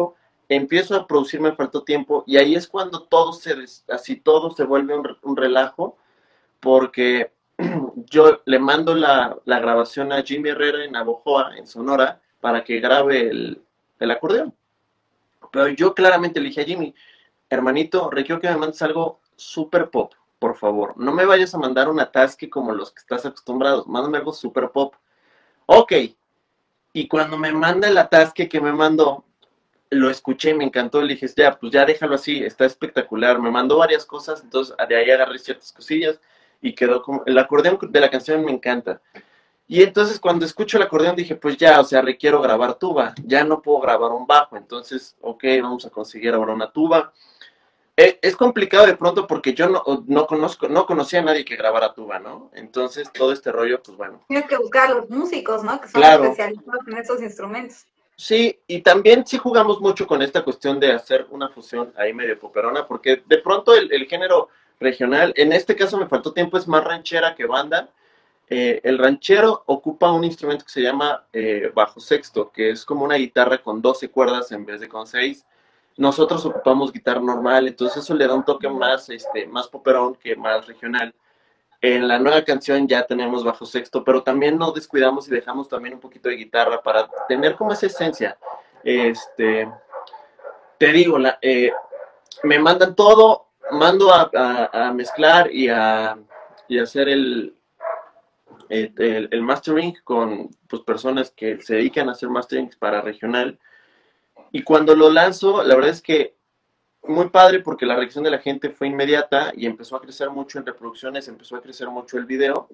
empiezo a producir Me Faltó Tiempo y ahí es cuando todo se, des- así todo se vuelve un, un relajo porque yo le mando la, la grabación a Jimmy Herrera en Navojoa, en Sonora, para que grabe el, el acordeón. Pero yo claramente le dije a Jimmy, hermanito, requiero que me mandes algo super pop, por favor. No me vayas a mandar un atasque como los que estás acostumbrados, mándame algo super pop. Ok, y cuando me manda el atasque que me mandó, lo escuché, me encantó, le dije, ya, pues ya déjalo así, está espectacular. Me mandó varias cosas, entonces de ahí agarré ciertas cosillas y quedó como, el acordeón de la canción me encanta. Y entonces cuando escucho el acordeón dije, pues ya, o sea, requiero grabar tuba, ya no puedo grabar un bajo, entonces, ok, vamos a conseguir ahora una tuba. Eh, es complicado de pronto porque yo no, no conozco, no conocía a nadie que grabara tuba, ¿no? Entonces todo este rollo, pues bueno. Tienes que buscar a los músicos, ¿no? Que son Claro, especializados en esos instrumentos. sí, y también sí jugamos mucho con esta cuestión de hacer una fusión ahí medio poperona, porque de pronto el, el género regional, en este caso Me Faltó Tiempo, es más ranchera que banda. Eh, el ranchero ocupa un instrumento que se llama eh, bajo sexto, que es como una guitarra con doce cuerdas en vez de con seis. Nosotros ocupamos guitarra normal, entonces eso le da un toque más, este, más poperón que más regional. En la nueva canción ya tenemos bajo sexto, pero también no descuidamos y dejamos también un poquito de guitarra para tener como esa esencia. Este, te digo, la, eh, me mandan todo, mando a, a, a mezclar y a, y a hacer el, el, el, el mastering con pues, personas que se dedican a hacer mastering para regional. Y cuando lo lanzo, la verdad es que muy padre porque la reacción de la gente fue inmediata y empezó a crecer mucho en reproducciones, empezó a crecer mucho el video.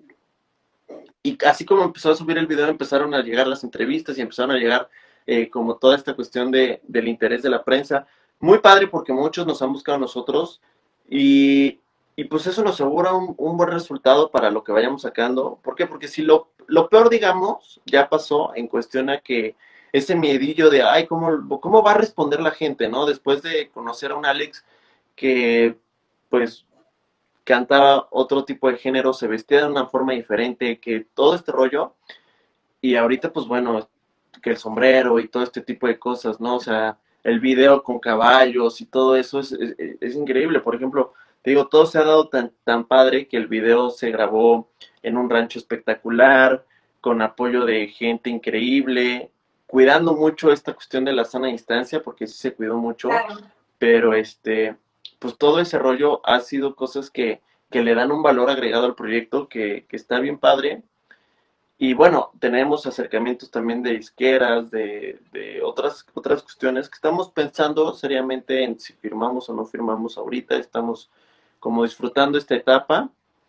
Y así como empezó a subir el video, empezaron a llegar las entrevistas y empezaron a llegar eh, como toda esta cuestión de, del interés de la prensa. Muy padre porque muchos nos han buscado a nosotros y, y pues eso nos asegura un, un, buen resultado para lo que vayamos sacando. ¿Por qué? Porque si lo, lo peor, digamos, ya pasó en cuestión a que ese miedillo de, ay, ¿cómo, ¿cómo va a responder la gente, no? Después de conocer a un Alex que, pues, cantaba otro tipo de género, se vestía de una forma diferente, que todo este rollo, y ahorita pues bueno, que el sombrero y todo este tipo de cosas, ¿no? O sea, el video con caballos y todo eso es, es, es increíble. Por ejemplo, te digo, todo se ha dado tan, tan padre que el video se grabó en un rancho espectacular, con apoyo de gente increíble, cuidando mucho esta cuestión de la sana distancia, porque sí se cuidó mucho, Claro. pero este, pues todo ese rollo ha sido cosas que, que le dan un valor agregado al proyecto que, que está bien padre. Y bueno, tenemos acercamientos también de disqueras, de, de otras, otras cuestiones que estamos pensando seriamente en si firmamos o no firmamos ahorita. Estamos como disfrutando esta etapa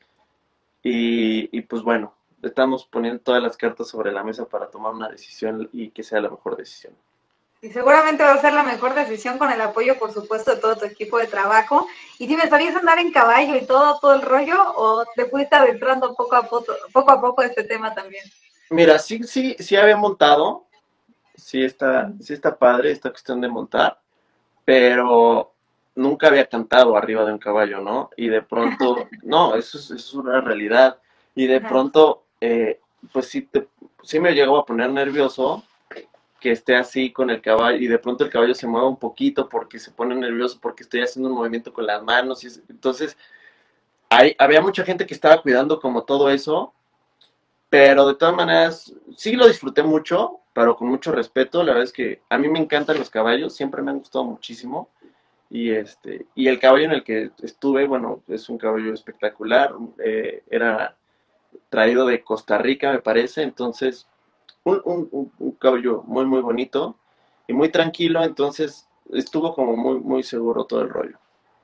y, y pues bueno, estamos poniendo todas las cartas sobre la mesa para tomar una decisión y que sea la mejor decisión. Y seguramente va a ser la mejor decisión con el apoyo, por supuesto, de todo tu equipo de trabajo. Y dime, ¿sabías andar en caballo y todo, todo el rollo? ¿O te fuiste adentrando poco a poco, poco a poco a este tema también? Mira, sí, sí, sí había montado, sí está, sí está padre esta cuestión de montar, pero nunca había cantado arriba de un caballo, ¿no? Y de pronto, no, eso es, eso es una realidad. Y de Ajá. pronto, eh, pues sí, te, sí me llegó a poner nervioso que esté así con el caballo y de pronto el caballo se mueva un poquito porque se pone nervioso porque estoy haciendo un movimiento con las manos. Y es- entonces, hay, había mucha gente que estaba cuidando como todo eso, pero de todas maneras, sí lo disfruté mucho, pero con mucho respeto. La verdad es que a mí me encantan los caballos, siempre me han gustado muchísimo. Y este, y el caballo en el que estuve, bueno, es un caballo espectacular, eh, era traído de Costa Rica, me parece, entonces, un, un, un, un caballo muy, muy bonito y muy tranquilo, entonces estuvo como muy, muy seguro todo el rollo.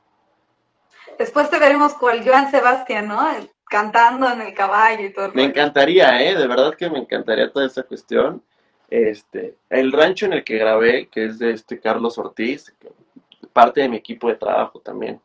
Después te veremos cual Joan Sebastián, ¿no? Cantando en el caballo y todo el Me rollo. encantaría, ¿eh? De verdad que me encantaría toda esa cuestión. Este, el rancho en el que grabé, que es de este Carlos Ortiz, que parte de mi equipo de trabajo también.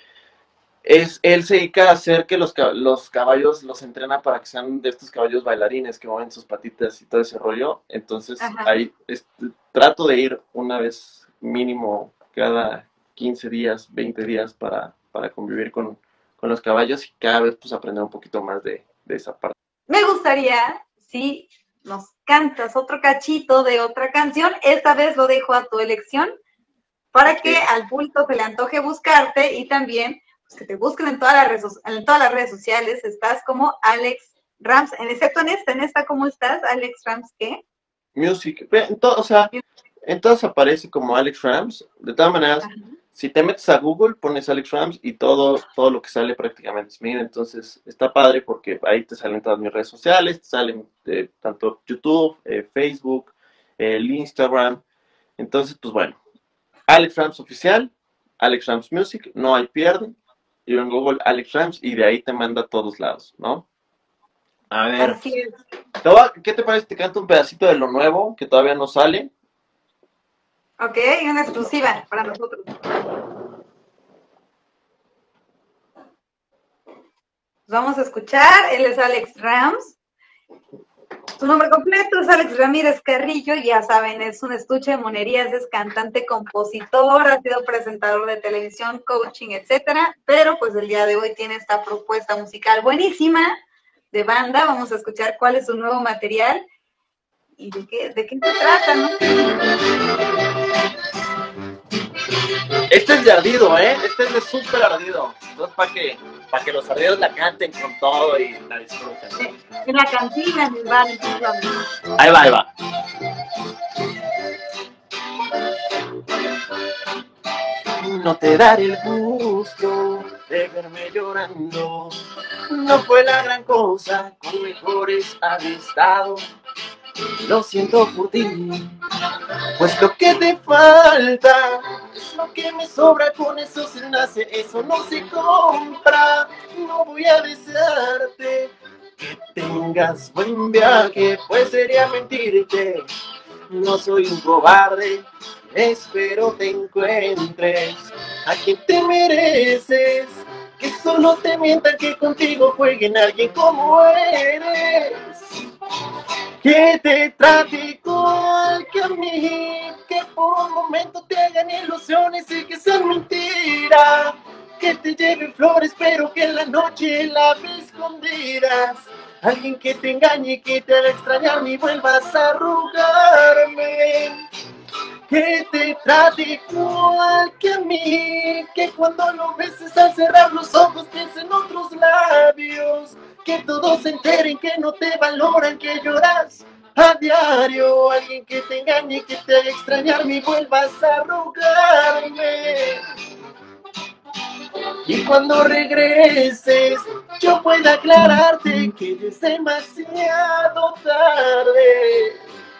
Es, él se dedica a hacer que los, los caballos los entrena para que sean de estos caballos bailarines que mueven sus patitas y todo ese rollo. Entonces, Ajá. ahí es, trato de ir una vez mínimo cada quince días, veinte días para, para convivir con, con los caballos y cada vez pues aprender un poquito más de, de esa parte. Me gustaría, si nos cantas otro cachito de otra canción, esta vez lo dejo a tu elección. para que Ok. al público se le antoje buscarte y también pues, que te busquen en todas las redes, en todas las redes sociales. Estás como Alex Rams, excepto en esta, en esta, ¿cómo estás? Alex Rams, ¿qué? Music, ve, en todo, o sea, en todas aparece como Alex Rams. De todas maneras, Ajá. si te metes a Google, pones Alex Rams y todo, todo lo que sale prácticamente es mío. Entonces, está padre porque ahí te salen todas mis redes sociales, te salen eh, tanto YouTube, eh, Facebook, eh, el Instagram. Entonces, pues bueno, Alex Rams oficial, Alex Rams Music, no hay pierde. Y en Google Alex Rams y de ahí te manda a todos lados, ¿no? A ver, Así es. te voy a- ¿qué te parece? Te canto un pedacito de lo nuevo que todavía no sale. Ok, una exclusiva para nosotros. Vamos a escuchar, él es Alex Rams. Su nombre completo es Alex Ramírez Carrillo, ya saben, es un estuche de monerías, es cantante, compositor, ha sido presentador de televisión, coaching, etcétera, pero pues el día de hoy tiene esta propuesta musical buenísima de banda. Vamos a escuchar cuál es su nuevo material y de qué, de qué se trata, ¿no? Este es de ardido, ¿eh? Este es de súper ardido. Entonces, para que, para que los ardidos la canten con todo y la disfruten. En la cantina, en el bar, entonces vamos. Ahí va, ahí va. No te daré el gusto de verme llorando. No fue la gran cosa, con mejores había estado. Lo siento por ti, pues lo que te falta es lo que me sobra, con eso se nace, eso no se compra. No voy a desearte que tengas buen viaje, pues sería mentirte. No soy un cobarde, espero te encuentres a quien te mereces. Que solo te mientan, que contigo jueguen a alguien como eres. Que te trate igual que a mí, que por un momento te hagan ilusiones y que sean mentira. Que te lleven flores pero que en la noche la ve escondidas. Alguien que te engañe y que te haga extrañar y vuelvas a rogarme. Que te trate igual que a mí, que cuando lo beses al cerrar los ojos piensa en otros labios. Que todos se enteren que no te valoran, que lloras a diario. Alguien que te engañe, que te haga extrañarme y vuelvas a rogarme. Y cuando regreses yo pueda aclararte que ya es demasiado tarde.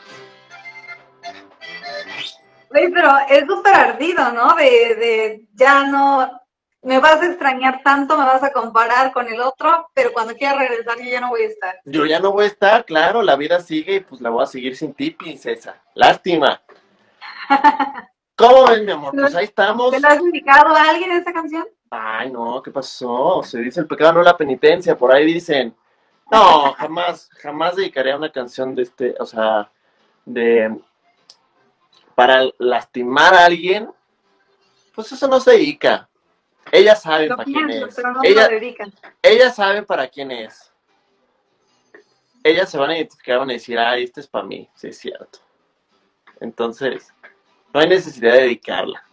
Oye, pero es súper ardido, ¿no? De, de ya no, me vas a extrañar tanto, me vas a comparar con el otro, pero cuando quieras regresar yo ya no voy a estar. Yo ya no voy a estar, claro, la vida sigue y pues la voy a seguir sin ti, princesa. Lástima. ¿Cómo ven, mi amor? Pues ahí ¿Te estamos. la has dedicado a alguien esta canción? Ay, no, ¿qué pasó? Se dice el pecado, no la penitencia, por ahí dicen. No, jamás, jamás dedicaría una canción de este, o sea, de, para lastimar a alguien, pues eso no se dedica. Ellas saben Lo para quién piensas, es. pero no te lo Ella, dedican. ellas saben para quién es. Ellas se van a identificar, van a decir, ay, este es para mí, sí es cierto. Entonces, no hay necesidad de dedicarla.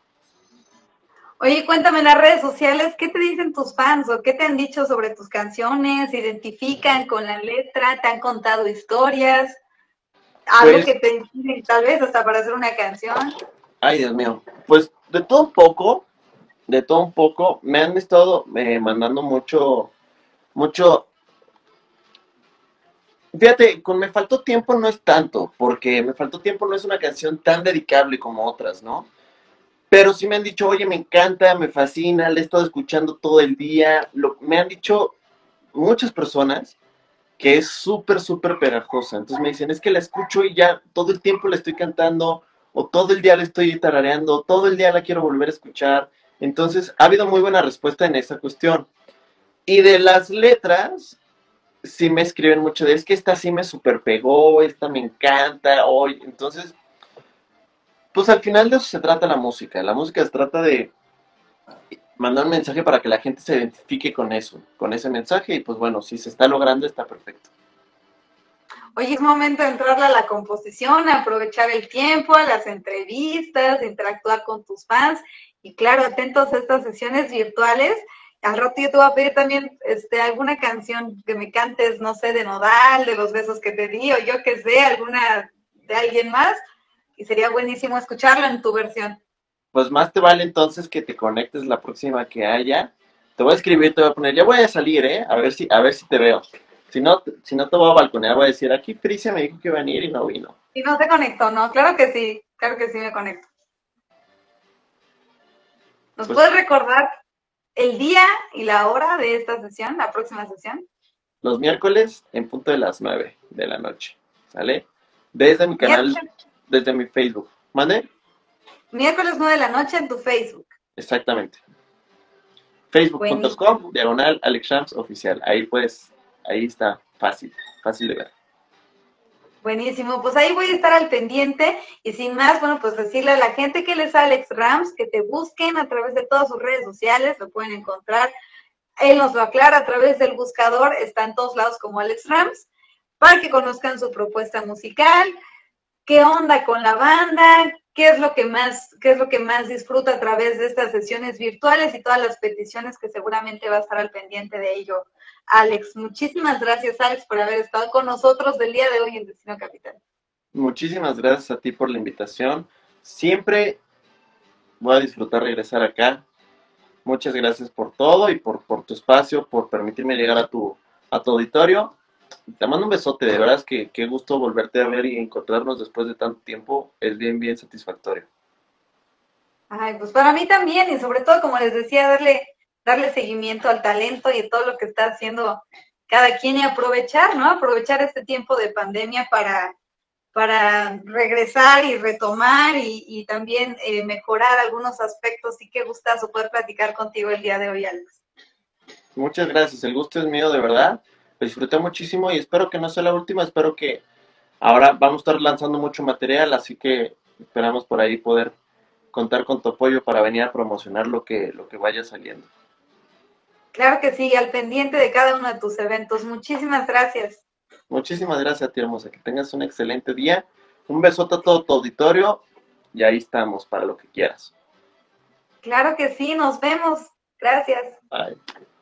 Oye, cuéntame en las redes sociales, ¿qué te dicen tus fans o qué te han dicho sobre tus canciones? ¿Se identifican con la letra? ¿Te han contado historias? ¿Algo Pues, que te inspiren tal vez hasta para hacer una canción? ay, Dios mío, pues de todo un poco, de todo un poco, me han estado eh, mandando mucho, mucho. Fíjate, con Me Faltó Tiempo no es tanto, porque Me Faltó Tiempo no es una canción tan dedicable como otras, ¿no? Pero sí me han dicho, oye, me encanta, me fascina, la he estado escuchando todo el día. Lo, me han dicho muchas personas que es súper, súper pegajosa. Entonces me dicen, es que la escucho y ya todo el tiempo la estoy cantando, o todo el día la estoy tarareando, todo el día la quiero volver a escuchar. Entonces ha habido muy buena respuesta en esa cuestión. Y de las letras, sí me escriben mucho de, es que esta sí me super pegó, esta me encanta, hoy. Entonces, pues al final de eso se trata la música. La música se trata de mandar un mensaje para que la gente se identifique con eso, con ese mensaje. Y pues bueno, si se está logrando, está perfecto. Hoy es momento de entrarle a la composición, a aprovechar el tiempo, a las entrevistas, interactuar con tus fans y claro, atentos a estas sesiones virtuales. Al rato yo te voy a pedir también este, alguna canción que me cantes, no sé, de Nodal, de los besos que te di o yo que sé, alguna de alguien más y sería buenísimo escucharla en tu versión. Pues más te vale entonces que te conectes la próxima que haya. Te voy a escribir, te voy a poner, ya voy a salir, ¿eh? A ver si, a ver si te veo. Si no, si no te voy a balconear, voy a decir, aquí Frisia me dijo que iba a venir y no vino. Y no se conectó, ¿no? Claro que sí, claro que sí me conecto. ¿Nos Pues puedes recordar el día y la hora de esta sesión, la próxima sesión? los miércoles en punto de las nueve de la noche, ¿sale? Desde mi canal, Miércoles, desde mi Facebook. ¿Mande? miércoles nueve de la noche en tu Facebook. Exactamente. facebook punto com, Buenísimo. diagonal Alex Shams oficial. Ahí pues, ahí está, fácil, fácil de ver. Buenísimo, pues ahí voy a estar al pendiente y sin más, bueno, pues decirle a la gente que les Alex Rams, que te busquen a través de todas sus redes sociales, lo pueden encontrar, él nos lo aclara a través del buscador, está en todos lados como Alex Rams, para que conozcan su propuesta musical, qué onda con la banda, qué es lo que más, qué es lo que más disfruta a través de estas sesiones virtuales y todas las peticiones que seguramente va a estar al pendiente de ello. Alex, muchísimas gracias, Alex, por haber estado con nosotros del día de hoy en Destino Capital. Muchísimas gracias a ti por la invitación. Siempre voy a disfrutar regresar acá. Muchas gracias por todo y por, por tu espacio, por permitirme llegar a tu, a tu auditorio. Te mando un besote, de verdad es que qué gusto volverte a ver y encontrarnos después de tanto tiempo. Es bien, bien satisfactorio. Ay, pues para mí también, y sobre todo, como les decía, darle, darle seguimiento al talento y a todo lo que está haciendo cada quien y aprovechar, ¿no? Aprovechar este tiempo de pandemia para, para regresar y retomar y, y también eh, mejorar algunos aspectos. Y qué gustazo poder platicar contigo el día de hoy, Alex. Muchas gracias, el gusto es mío, de verdad. Lo disfruté muchísimo y espero que no sea la última. Espero que ahora vamos a estar lanzando mucho material, así que esperamos por ahí poder contar con tu apoyo para venir a promocionar lo que, lo que vaya saliendo. Claro que sí, al pendiente de cada uno de tus eventos. Muchísimas gracias. Muchísimas gracias a ti, hermosa. Que tengas un excelente día. Un besote a todo tu auditorio y ahí estamos para lo que quieras. Claro que sí, nos vemos. Gracias. Bye.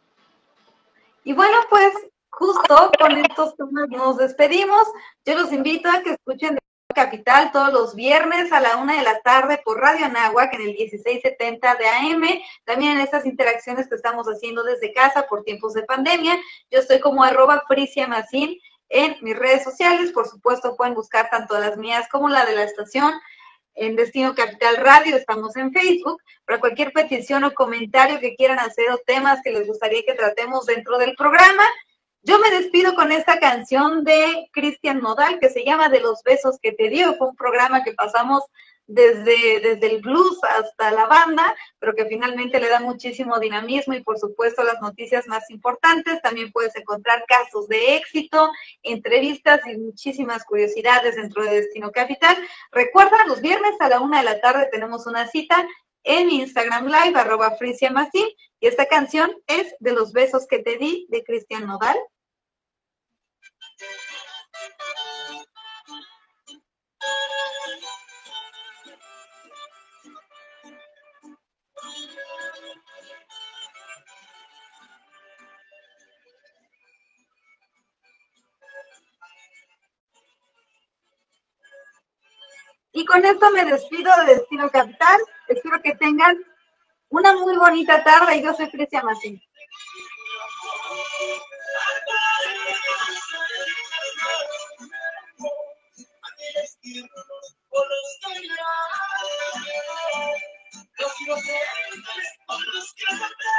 Y bueno, pues justo con estos temas nos despedimos. Yo los invito a que escuchen de Capital todos los viernes a la una de la tarde por Radio Anáhuac en el dieciséis setenta de A M. También en estas interacciones que estamos haciendo desde casa por tiempos de pandemia. Yo estoy como arroba Frisia Macín en mis redes sociales. Por supuesto, pueden buscar tanto las mías como la de la estación en Destino Capital Radio, estamos en Facebook, para cualquier petición o comentario que quieran hacer o temas que les gustaría que tratemos dentro del programa. Yo me despido con esta canción de Cristian Nodal que se llama De los besos que te dio. Fue un programa que pasamos desde, desde el blues hasta la banda, pero que finalmente le da muchísimo dinamismo y por supuesto las noticias más importantes. También puedes encontrar casos de éxito, entrevistas y muchísimas curiosidades dentro de Destino Capital. Recuerda, los viernes a la una de la tarde tenemos una cita en Instagram Live, arroba Frisia Macín, y esta canción es De los besos que te di, de Cristian Nodal. Y con esto me despido de Destino Capital. Espero que tengan una muy bonita tarde y yo soy Frisia Macín. Los inocentes, los que